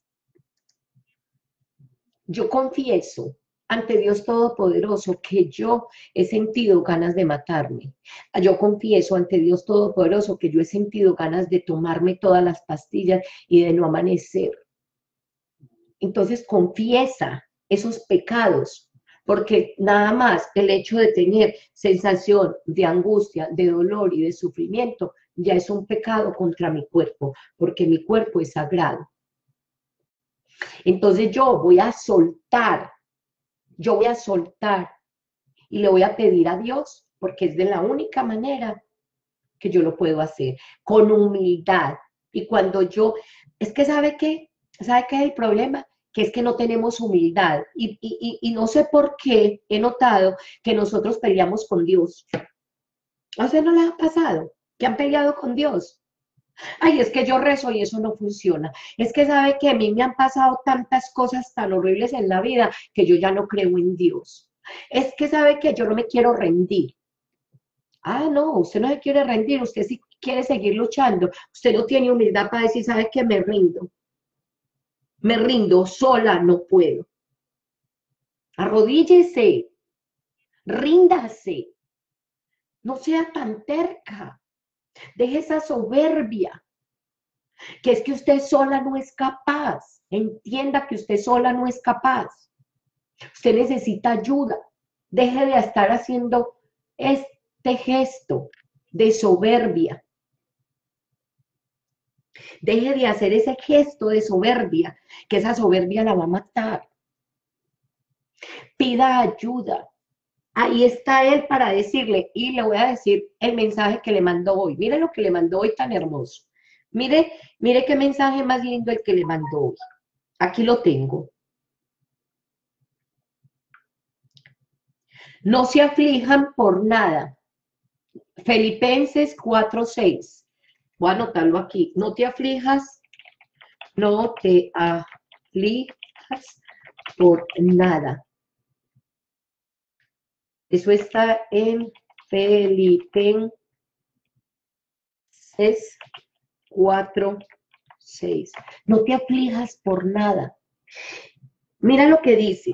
yo confieso ante Dios Todopoderoso que yo he sentido ganas de matarme. Yo confieso ante Dios Todopoderoso que yo he sentido ganas de tomarme todas las pastillas y de no amanecer. Entonces confiesa esos pecados, porque nada más el hecho de tener sensación de angustia, de dolor y de sufrimiento ya es un pecado contra mi cuerpo, porque mi cuerpo es sagrado. Entonces yo voy a soltar, yo voy a soltar y le voy a pedir a Dios, porque es de la única manera que yo lo puedo hacer, con humildad. Y cuando yo, es que ¿sabe qué? ¿Sabe qué es el problema? Que es que no tenemos humildad. Y, y, y no sé por qué he notado que nosotros peleamos con Dios. ¿A usted no le ha pasado que han peleado con Dios? Ay, es que yo rezo y eso no funciona. Es que sabe que a mí me han pasado tantas cosas tan horribles en la vida que yo ya no creo en Dios. Es que sabe que yo no me quiero rendir. Ah, no, usted no se quiere rendir, usted sí quiere seguir luchando. Usted no tiene humildad para decir, sabe que me rindo. Me rindo, sola no puedo. Arrodíllese, ríndase. No sea tan terca. Deje esa soberbia, que es que usted sola no es capaz. Entienda que usted sola no es capaz. Usted necesita ayuda. Deje de estar haciendo este gesto de soberbia. Deje de hacer ese gesto de soberbia, que esa soberbia la va a matar. Pida ayuda. Ahí está él para decirle, y le voy a decir el mensaje que le mandó hoy. Mire lo que le mandó hoy tan hermoso. Mire, mire qué mensaje más lindo el que le mandó hoy. Aquí lo tengo. No se aflijan por nada. Filipenses cuatro seis. Voy a anotarlo aquí. No te aflijas, no te aflijas por nada. Eso está en Filipenses cuatro seis. No te aflijas por nada. Mira lo que dice.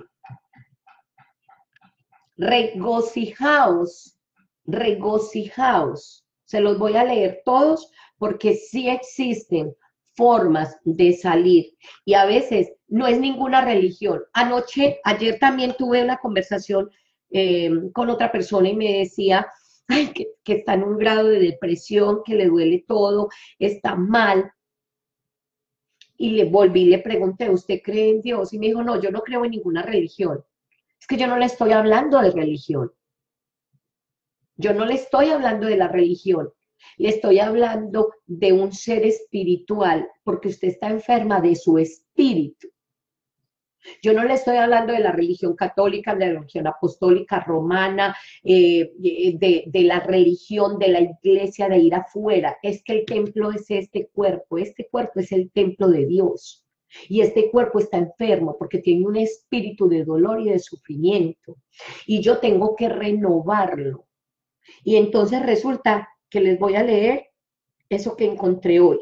Regocijaos, regocijaos. Se los voy a leer todos porque sí existen formas de salir y a veces no es ninguna religión. Anoche, ayer también tuve una conversación eh, con otra persona y me decía ay, que, que está en un grado de depresión, que le duele todo, está mal. Y le volví y le pregunté, ¿usted cree en Dios? Y me dijo, no, yo no creo en ninguna religión. Es que yo no le estoy hablando de religión. Yo no le estoy hablando de la religión. Le estoy hablando de un ser espiritual, porque usted está enferma de su espíritu. Yo no le estoy hablando de la religión católica, de la religión apostólica romana, eh, de, de la religión de la iglesia, de ir afuera. Es que el templo es este cuerpo, este cuerpo es el templo de Dios. Y este cuerpo está enfermo porque tiene un espíritu de dolor y de sufrimiento. Y yo tengo que renovarlo. Y entonces resulta que les voy a leer eso que encontré hoy.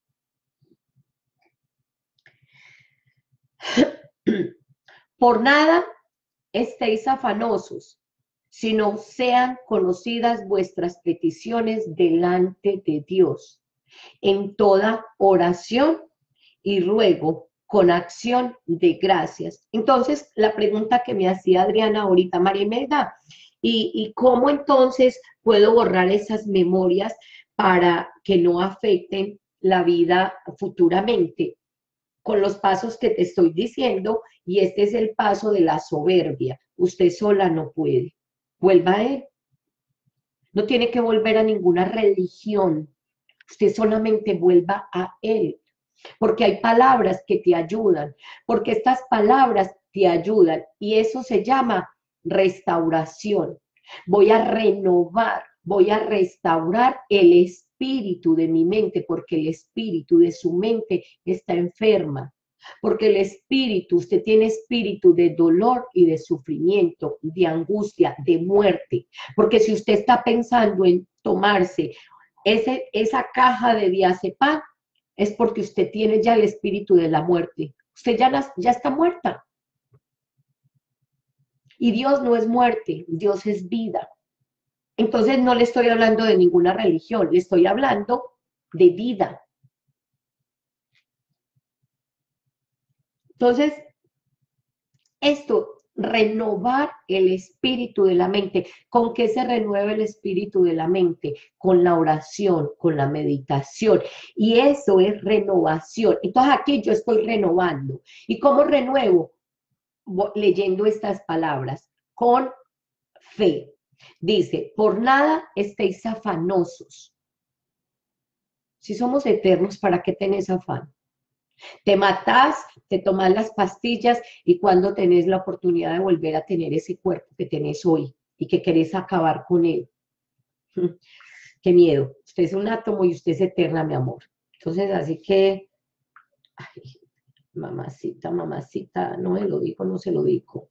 Por nada estéis afanosos, sino sean conocidas vuestras peticiones delante de Dios, en toda oración y ruego con acción de gracias. Entonces, la pregunta que me hacía Adriana ahorita, María Imelda, ¿y, y cómo entonces puedo borrar esas memorias para que no afecten la vida futuramente? Con los pasos que te estoy diciendo, y este es el paso de la soberbia. Usted sola no puede. Vuelva a él. No tiene que volver a ninguna religión. Usted solamente vuelva a él. Porque hay palabras que te ayudan. Porque estas palabras te ayudan. Y eso se llama restauración. Voy a renovar, voy a restaurar el espíritu de mi mente, porque el espíritu de su mente está enferma. Porque el espíritu, usted tiene espíritu de dolor y de sufrimiento, de angustia, de muerte. Porque si usted está pensando en tomarse ese, esa caja de diazepam, es porque usted tiene ya el espíritu de la muerte. Usted ya, ya está muerta. Y Dios no es muerte, Dios es vida. Entonces no le estoy hablando de ninguna religión, le estoy hablando de vida. Entonces, esto, renovar el espíritu de la mente. ¿Con qué se renueva el espíritu de la mente? Con la oración, con la meditación. Y eso es renovación. Entonces aquí yo estoy renovando. ¿Y cómo renuevo? Leyendo estas palabras, con fe. Dice, por nada estéis afanosos. Si somos eternos, ¿para qué tenés afán? Te matás, te tomás las pastillas y cuando tenés la oportunidad de volver a tener ese cuerpo que tenés hoy y que querés acabar con él. Qué miedo. Usted es un átomo y usted es eterna, mi amor. Entonces, así que, ay, mamacita, mamacita, no me lo digo, no se lo digo.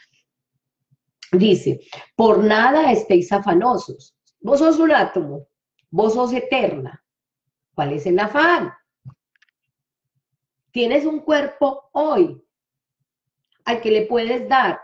Dice, por nada estéis afanosos. Vos sos un átomo, vos sos eterna. ¿Cuál es el afán? Tienes un cuerpo hoy al que le puedes dar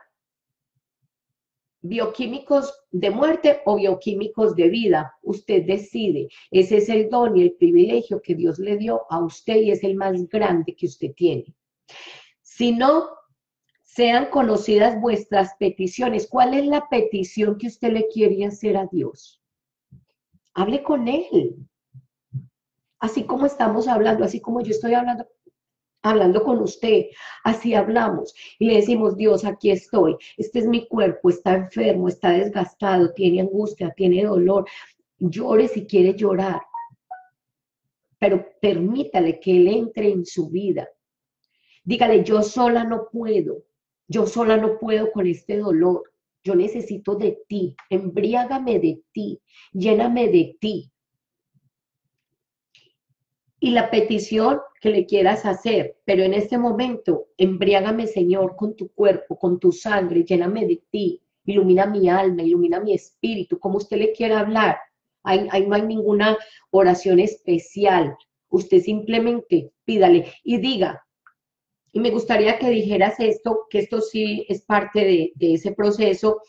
bioquímicos de muerte o bioquímicos de vida. Usted decide. Ese es el don y el privilegio que Dios le dio a usted y es el más grande que usted tiene. Si no, sean conocidas vuestras peticiones. ¿Cuál es la petición que usted le quiere hacer a Dios? Hable con Él. Así como estamos hablando, así como yo estoy hablando, hablando con usted, así hablamos. Y le decimos, Dios, aquí estoy. Este es mi cuerpo, está enfermo, está desgastado, tiene angustia, tiene dolor. Llore si quiere llorar. Pero permítale que Él entre en su vida. Dígale, yo sola no puedo. Yo sola no puedo con este dolor. Yo necesito de ti. Embriágame de ti. Lléname de ti. Y la petición que le quieras hacer, pero en este momento, embriágame, Señor, con tu cuerpo, con tu sangre, lléname de ti, ilumina mi alma, ilumina mi espíritu, como usted le quiera hablar. Ahí, ahí no hay ninguna oración especial. Usted simplemente pídale y diga, y me gustaría que dijeras esto, que esto sí es parte de, de ese proceso.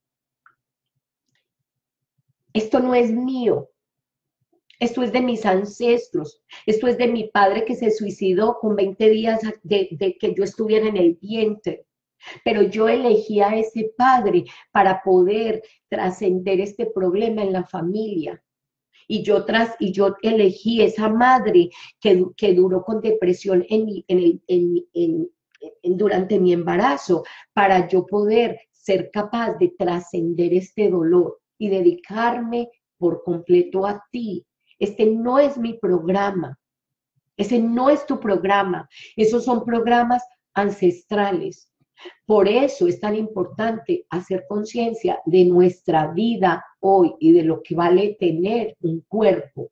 Esto no es mío. Esto es de mis ancestros, esto es de mi padre que se suicidó con veinte días de, de que yo estuviera en el vientre. Pero yo elegí a ese padre para poder trascender este problema en la familia. Y yo, tras, y yo elegí esa madre que, que duró con depresión en mi, en el, en, en, en, durante mi embarazo para yo poder ser capaz de trascender este dolor y dedicarme por completo a ti. Este no es mi programa. Ese no es tu programa. Esos son programas ancestrales. Por eso es tan importante hacer conciencia de nuestra vida hoy y de lo que vale tener un cuerpo.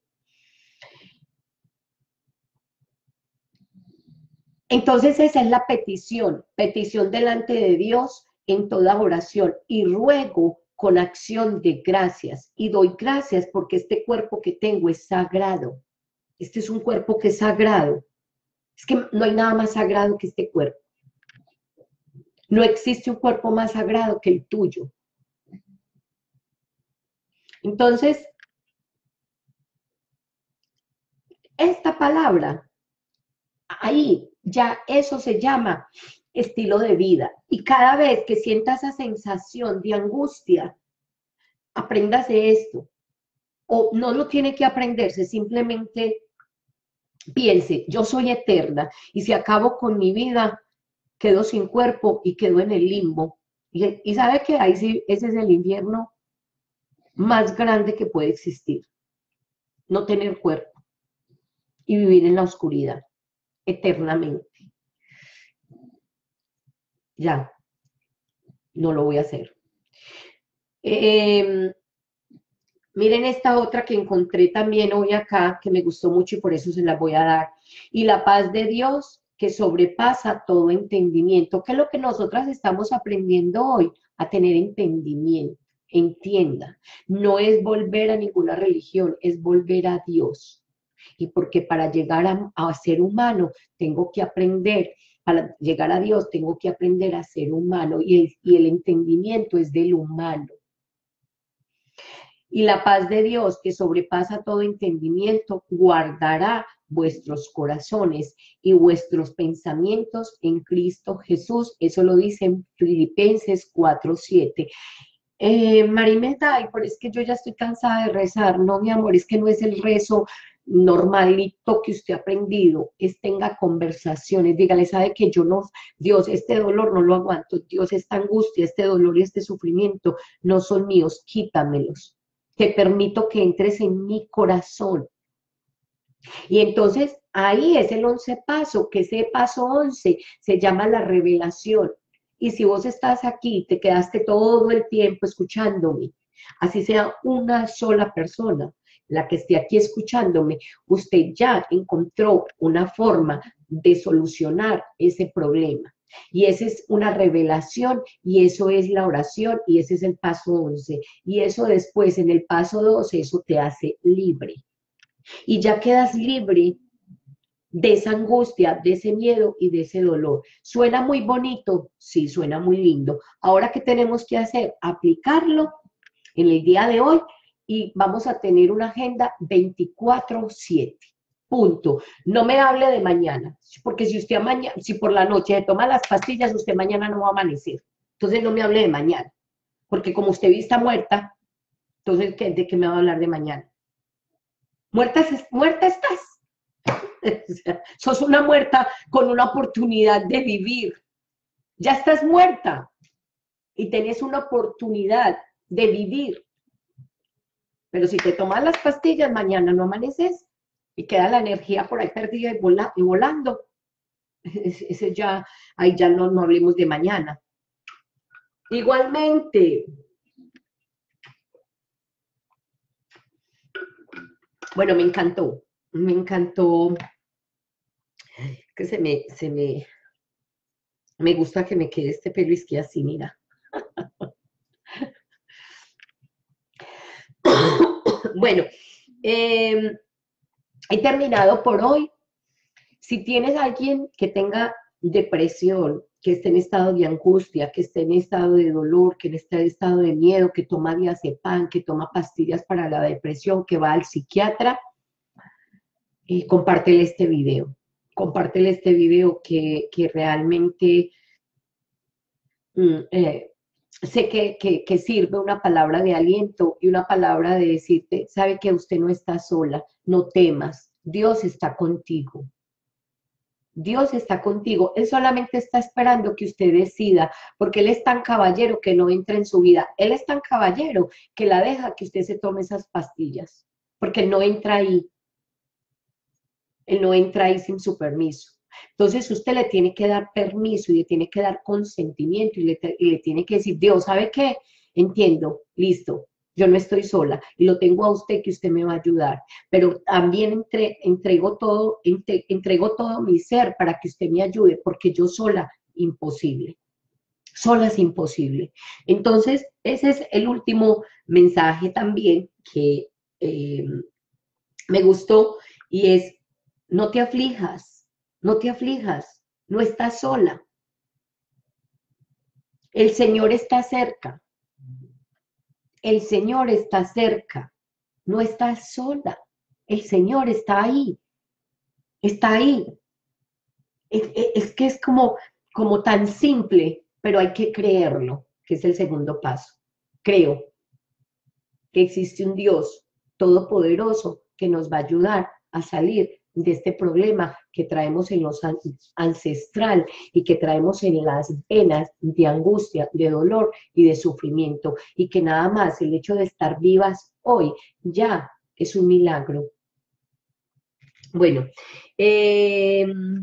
Entonces esa es la petición, petición delante de Dios en toda oración y ruego con acción de gracias y doy gracias porque este cuerpo que tengo es sagrado. Este es un cuerpo que es sagrado. Es que no hay nada más sagrado que este cuerpo. No existe un cuerpo más sagrado que el tuyo. Entonces, esta palabra, ahí ya eso se llama estilo de vida. Y cada vez que sienta esa sensación de angustia, apréndase esto. O no lo tiene que aprenderse, simplemente piense, yo soy eterna y si acabo con mi vida, quedo sin cuerpo y quedo en el limbo. Y, y sabe que ahí sí, ese es el infierno más grande que puede existir. No tener cuerpo y vivir en la oscuridad eternamente. Ya, no lo voy a hacer. Eh, miren esta otra que encontré también hoy acá, que me gustó mucho y por eso se la voy a dar. Y la paz de Dios que sobrepasa todo entendimiento, que es lo que nosotras estamos aprendiendo hoy, a tener entendimiento. Entienda, no es volver a ninguna religión, es volver a Dios. Y porque para llegar a, a ser humano tengo que aprender, para llegar a Dios tengo que aprender a ser humano y el, y el entendimiento es del humano. Y la paz de Dios, que sobrepasa todo entendimiento, guardará vuestros corazones y vuestros pensamientos en Cristo Jesús. Eso lo dice en Filipenses cuatro siete. Eh, Marimeta, ay, pero es que yo ya estoy cansada de rezar. No, mi amor, es que no es el rezo normalito que usted ha aprendido, es tenga conversaciones, dígale, sabe que yo no, Dios, este dolor no lo aguanto, Dios, esta angustia, este dolor y este sufrimiento no son míos, quítamelos. Te permito que entres en mi corazón. Y entonces ahí es el once paso, que ese paso once se llama la revelación. Y si vos estás aquí, te quedaste todo el tiempo escuchándome, así sea una sola persona, la que esté aquí escuchándome, usted ya encontró una forma de solucionar ese problema. Y esa es una revelación y eso es la oración y ese es el paso once. Y eso después en el paso doce, eso te hace libre. Y ya quedas libre de esa angustia, de ese miedo y de ese dolor. ¿Suena muy bonito? Sí, suena muy lindo. Ahora, ¿qué tenemos que hacer? Aplicarlo en el día de hoy y vamos a tener una agenda veinticuatro siete. Punto. No me hable de mañana, porque si usted mañana, si por la noche se toma las pastillas, usted mañana no va a amanecer. Entonces no me hable de mañana, porque como usted está muerta, entonces ¿de qué me va a hablar de mañana? Muerta, muerta estás. O sea, sos una muerta con una oportunidad de vivir. Ya estás muerta y tenés una oportunidad de vivir. Pero si te tomas las pastillas, mañana no amaneces y queda la energía por ahí perdida y, vola, y volando. Ese ya, ahí ya no, no hablemos de mañana. Igualmente, bueno, me encantó, me encantó que se me, se me, me gusta que me quede este pelo izquierdo así, mira. Bueno, eh, he terminado por hoy. Si tienes a alguien que tenga depresión, que esté en estado de angustia, que esté en estado de dolor, que esté en estado de miedo, que toma diazepam, que toma pastillas para la depresión, que va al psiquiatra, eh, compártele este video. Compártele este video que, que realmente mm, eh, sé que, que, que sirve una palabra de aliento y una palabra de decirte, sabe que usted no está sola, no temas, Dios está contigo. Dios está contigo, Él solamente está esperando que usted decida, porque Él es tan caballero que no entra en su vida, Él es tan caballero que la deja que usted se tome esas pastillas, porque Él no entra ahí, Él no entra ahí sin su permiso, Entonces usted le tiene que dar permiso y le tiene que dar consentimiento y le, y le tiene que decir, Dios, ¿sabe qué? Entiendo, listo, yo no estoy sola y lo tengo a usted que usted me va a ayudar, pero también entre, entrego, todo, entre, entrego todo mi ser para que usted me ayude, porque yo sola, imposible. Sola es imposible. Entonces, ese es el último mensaje también que eh, me gustó y es, no te aflijas, no te aflijas, no estás sola. El Señor está cerca. El Señor está cerca. No estás sola. El Señor está ahí. Está ahí. Es, es, es que es como, como tan simple, pero hay que creerlo, que es el segundo paso. Creo que existe un Dios todopoderoso que nos va a ayudar a salir de este problema que traemos en los ancestral y que traemos en las venas de angustia, de dolor y de sufrimiento, y que nada más el hecho de estar vivas hoy ya es un milagro. Bueno, eh,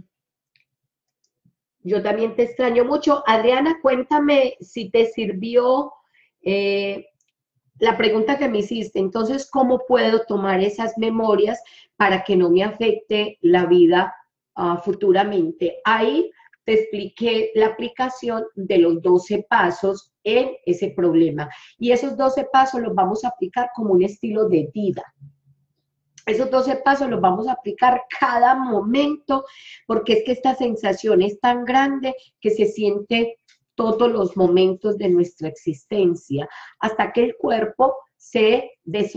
yo también te extraño mucho. Adriana, cuéntame si te sirvió eh, la pregunta que me hiciste. Entonces, ¿cómo puedo tomar esas memorias para que no me afecte la vida uh, futuramente? Ahí te expliqué la aplicación de los doce pasos en ese problema. Y esos doce pasos los vamos a aplicar como un estilo de vida. Esos doce pasos los vamos a aplicar cada momento, porque es que esta sensación es tan grande que se siente todos los momentos de nuestra existencia, hasta que el cuerpo se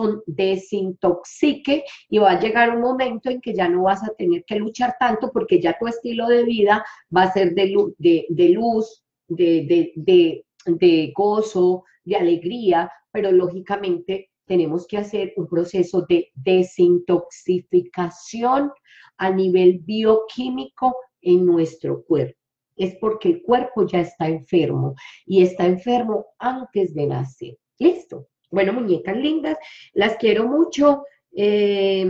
desintoxique y va a llegar un momento en que ya no vas a tener que luchar tanto, porque ya tu estilo de vida va a ser de, luz, de, de, luz, de, de, de, de gozo, de alegría, pero lógicamente tenemos que hacer un proceso de desintoxicación a nivel bioquímico en nuestro cuerpo. Es porque el cuerpo ya está enfermo y está enfermo antes de nacer. ¿Listo? Bueno, muñecas lindas, las quiero mucho. Eh,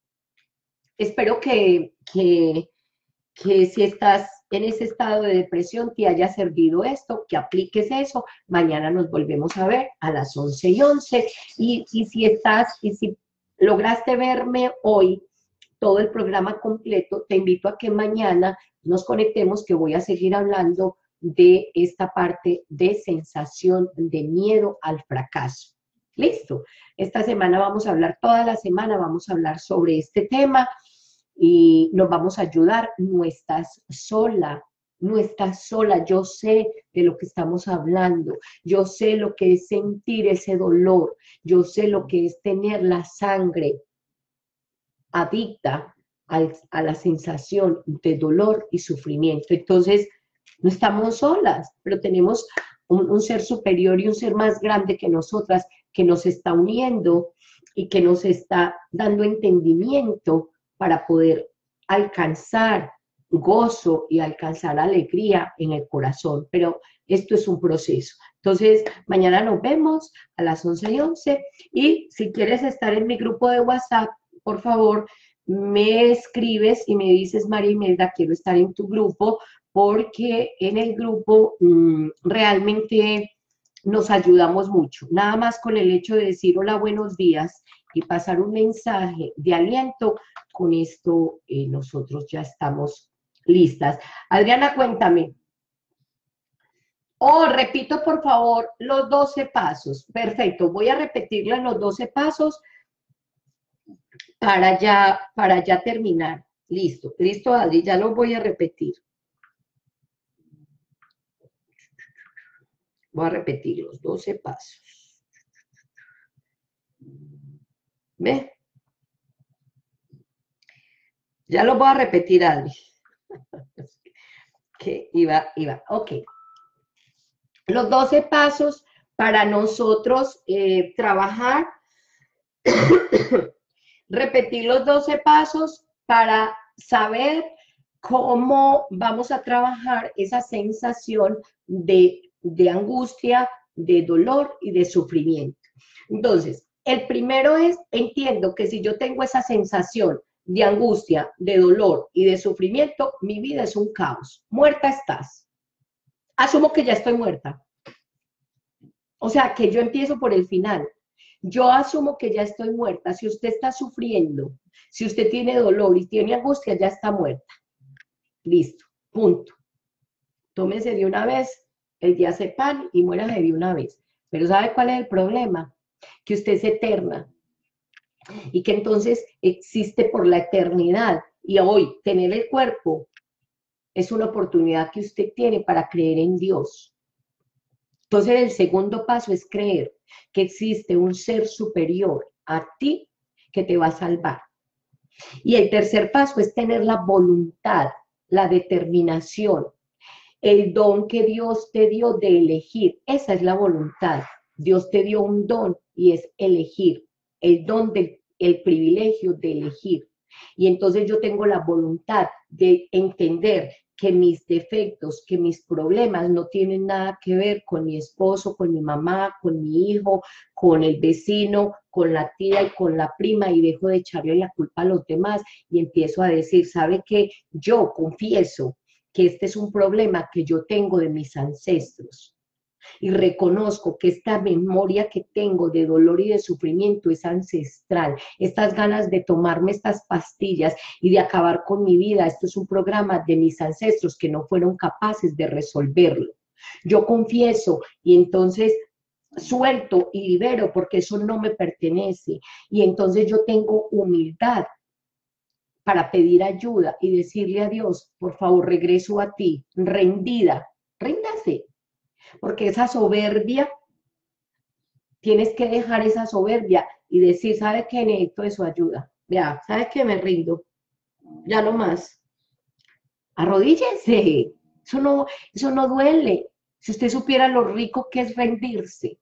espero que, que, que si estás en ese estado de depresión te haya servido esto, que apliques eso. Mañana nos volvemos a ver a las once y once. Y, y si estás, y si lograste verme hoy, todo el programa completo, te invito a que mañana nos conectemos, que voy a seguir hablando de esta parte de sensación de miedo al fracaso. Listo. Esta semana vamos a hablar, toda la semana vamos a hablar sobre este tema y nos vamos a ayudar. No estás sola, no estás sola. Yo sé de lo que estamos hablando. Yo sé lo que es sentir ese dolor. Yo sé lo que es tener la sangre adicta al, a la sensación de dolor y sufrimiento. Entonces, no estamos solas, pero tenemos un, un ser superior y un ser más grande que nosotras, que nos está uniendo y que nos está dando entendimiento para poder alcanzar gozo y alcanzar alegría en el corazón. Pero esto es un proceso. Entonces, mañana nos vemos a las once y once, y si quieres estar en mi grupo de WhatsApp, por favor, me escribes y me dices, María Imelda, quiero estar en tu grupo, porque en el grupo mmm, realmente nos ayudamos mucho. Nada más con el hecho de decir hola, buenos días y pasar un mensaje de aliento, con esto eh, nosotros ya estamos listas. Adriana, cuéntame. Oh, repito, por favor, los doce pasos. Perfecto, voy a repetirles los doce pasos para ya, para ya terminar. Listo, listo, Adri, ya lo voy a repetir. Voy a repetir los doce pasos. ¿Ve? Ya lo voy a repetir, Adri. Que iba, iba, ok. Los doce pasos para nosotros eh, trabajar, repetir los doce pasos para saber cómo vamos a trabajar esa sensación de, de angustia, de dolor y de sufrimiento. Entonces, el primero es, entiendo que si yo tengo esa sensación de angustia, de dolor y de sufrimiento, mi vida es un caos. Muerta estás. Asumo que ya estoy muerta. O sea, que yo empiezo por el final. Yo asumo que ya estoy muerta. Si usted está sufriendo, si usted tiene dolor y tiene angustia, ya está muerta. Listo, punto. Tómese de una vez el diazepam y muérase de una vez. Pero ¿sabe cuál es el problema? Que usted es eterna y que entonces existe por la eternidad. Y hoy tener el cuerpo es una oportunidad que usted tiene para creer en Dios. Entonces el segundo paso es creer que existe un ser superior a ti que te va a salvar. Y el tercer paso es tener la voluntad, la determinación, el don que Dios te dio de elegir. Esa es la voluntad. Dios te dio un don y es elegir, el don del el privilegio de elegir. Y entonces yo tengo la voluntad de entender que mis defectos, que mis problemas no tienen nada que ver con mi esposo, con mi mamá, con mi hijo, con el vecino, con la tía y con la prima, y dejo de echarle la culpa a los demás y empiezo a decir, ¿sabe qué? Yo confieso que este es un problema que yo tengo de mis ancestros. Y reconozco que esta memoria que tengo de dolor y de sufrimiento es ancestral. Estas ganas de tomarme estas pastillas y de acabar con mi vida, esto es un programa de mis ancestros que no fueron capaces de resolverlo. Yo confieso y entonces suelto y libero porque eso no me pertenece. Y entonces yo tengo humildad para pedir ayuda y decirle a Dios, por favor, regreso a ti, rendida, ríndase. Porque esa soberbia, tienes que dejar esa soberbia y decir, ¿sabe qué? Necesito de su ayuda. Vea, ¿sabe qué? Me rindo. Ya no más. Arrodíllese. Eso no, eso no duele. Si usted supiera lo rico que es rendirse.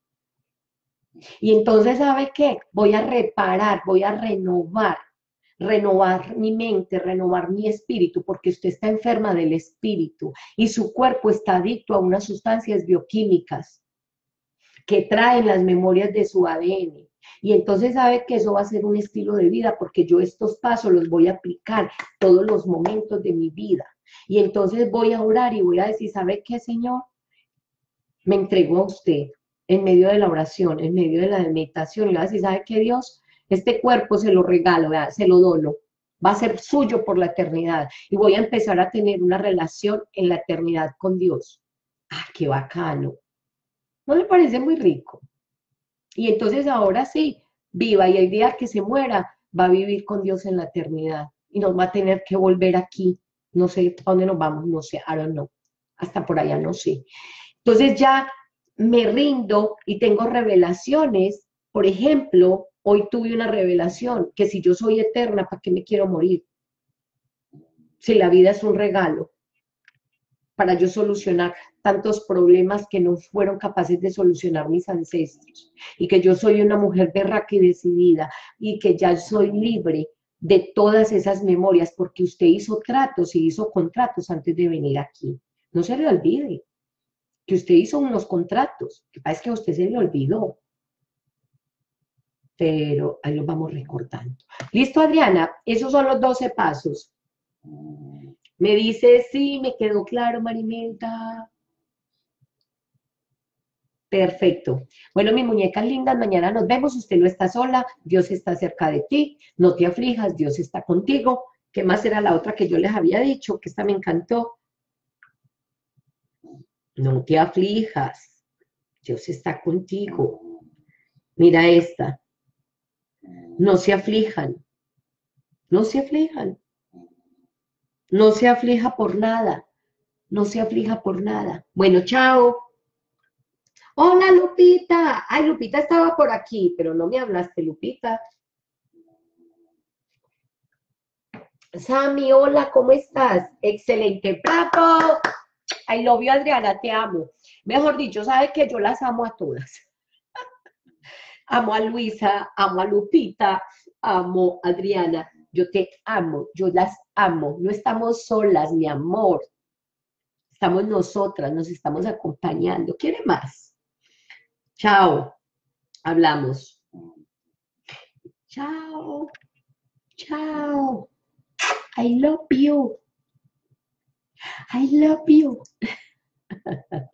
Y entonces, ¿sabe qué? Voy a reparar, voy a renovar. Renovar mi mente, renovar mi espíritu, porque usted está enferma del espíritu y su cuerpo está adicto a unas sustancias bioquímicas que traen las memorias de su A D N. Y entonces sabe que eso va a ser un estilo de vida, porque yo estos pasos los voy a aplicar todos los momentos de mi vida. Y entonces voy a orar y voy a decir, ¿sabe qué, Señor? Me entrego a usted en medio de la oración, en medio de la meditación. Y voy a decir, ¿sabe qué, Dios? Este cuerpo se lo regalo, ¿verdad? Se lo dono. Va a ser suyo por la eternidad. Y voy a empezar a tener una relación en la eternidad con Dios. ¡Ah, qué bacano! ¿No le parece muy rico? Y entonces ahora sí, viva, y el día que se muera, va a vivir con Dios en la eternidad. Y nos va a tener que volver aquí. No sé a dónde nos vamos, no sé, I don't know. Hasta por allá, no sé. Entonces ya me rindo y tengo revelaciones. Por ejemplo, hoy tuve una revelación, que si yo soy eterna, ¿para qué me quiero morir? Si la vida es un regalo para yo solucionar tantos problemas que no fueron capaces de solucionar mis ancestros, y que yo soy una mujer berraca y decidida, y que ya soy libre de todas esas memorias, porque usted hizo tratos y hizo contratos antes de venir aquí. No se le olvide que usted hizo unos contratos, que parece que a usted se le olvidó, pero ahí los vamos recordando. ¿Listo, Adriana? Esos son los doce pasos. Me dice, sí, me quedó claro, Marimelda. Perfecto. Bueno, mis muñecas lindas, mañana nos vemos. Usted no está sola, Dios está cerca de ti. No te aflijas, Dios está contigo. ¿Qué más era la otra que yo les había dicho? Que esta me encantó. No te aflijas, Dios está contigo. Mira esta. No se aflijan. No se aflijan. No se aflija por nada. No se aflija por nada. Bueno, chao. Hola, Lupita. Ay, Lupita estaba por aquí, pero no me hablaste, Lupita. Sammy, hola, ¿cómo estás? Excelente. ¡Bravo! I love you, Adriana, te amo. Mejor dicho, sabes que yo las amo a todas. Amo a Luisa, amo a Lupita, amo a Adriana. Yo te amo, yo las amo. No estamos solas, mi amor. Estamos nosotras, nos estamos acompañando. ¿Quiere más? Chao. Hablamos. Chao. Chao. I love you. I love you.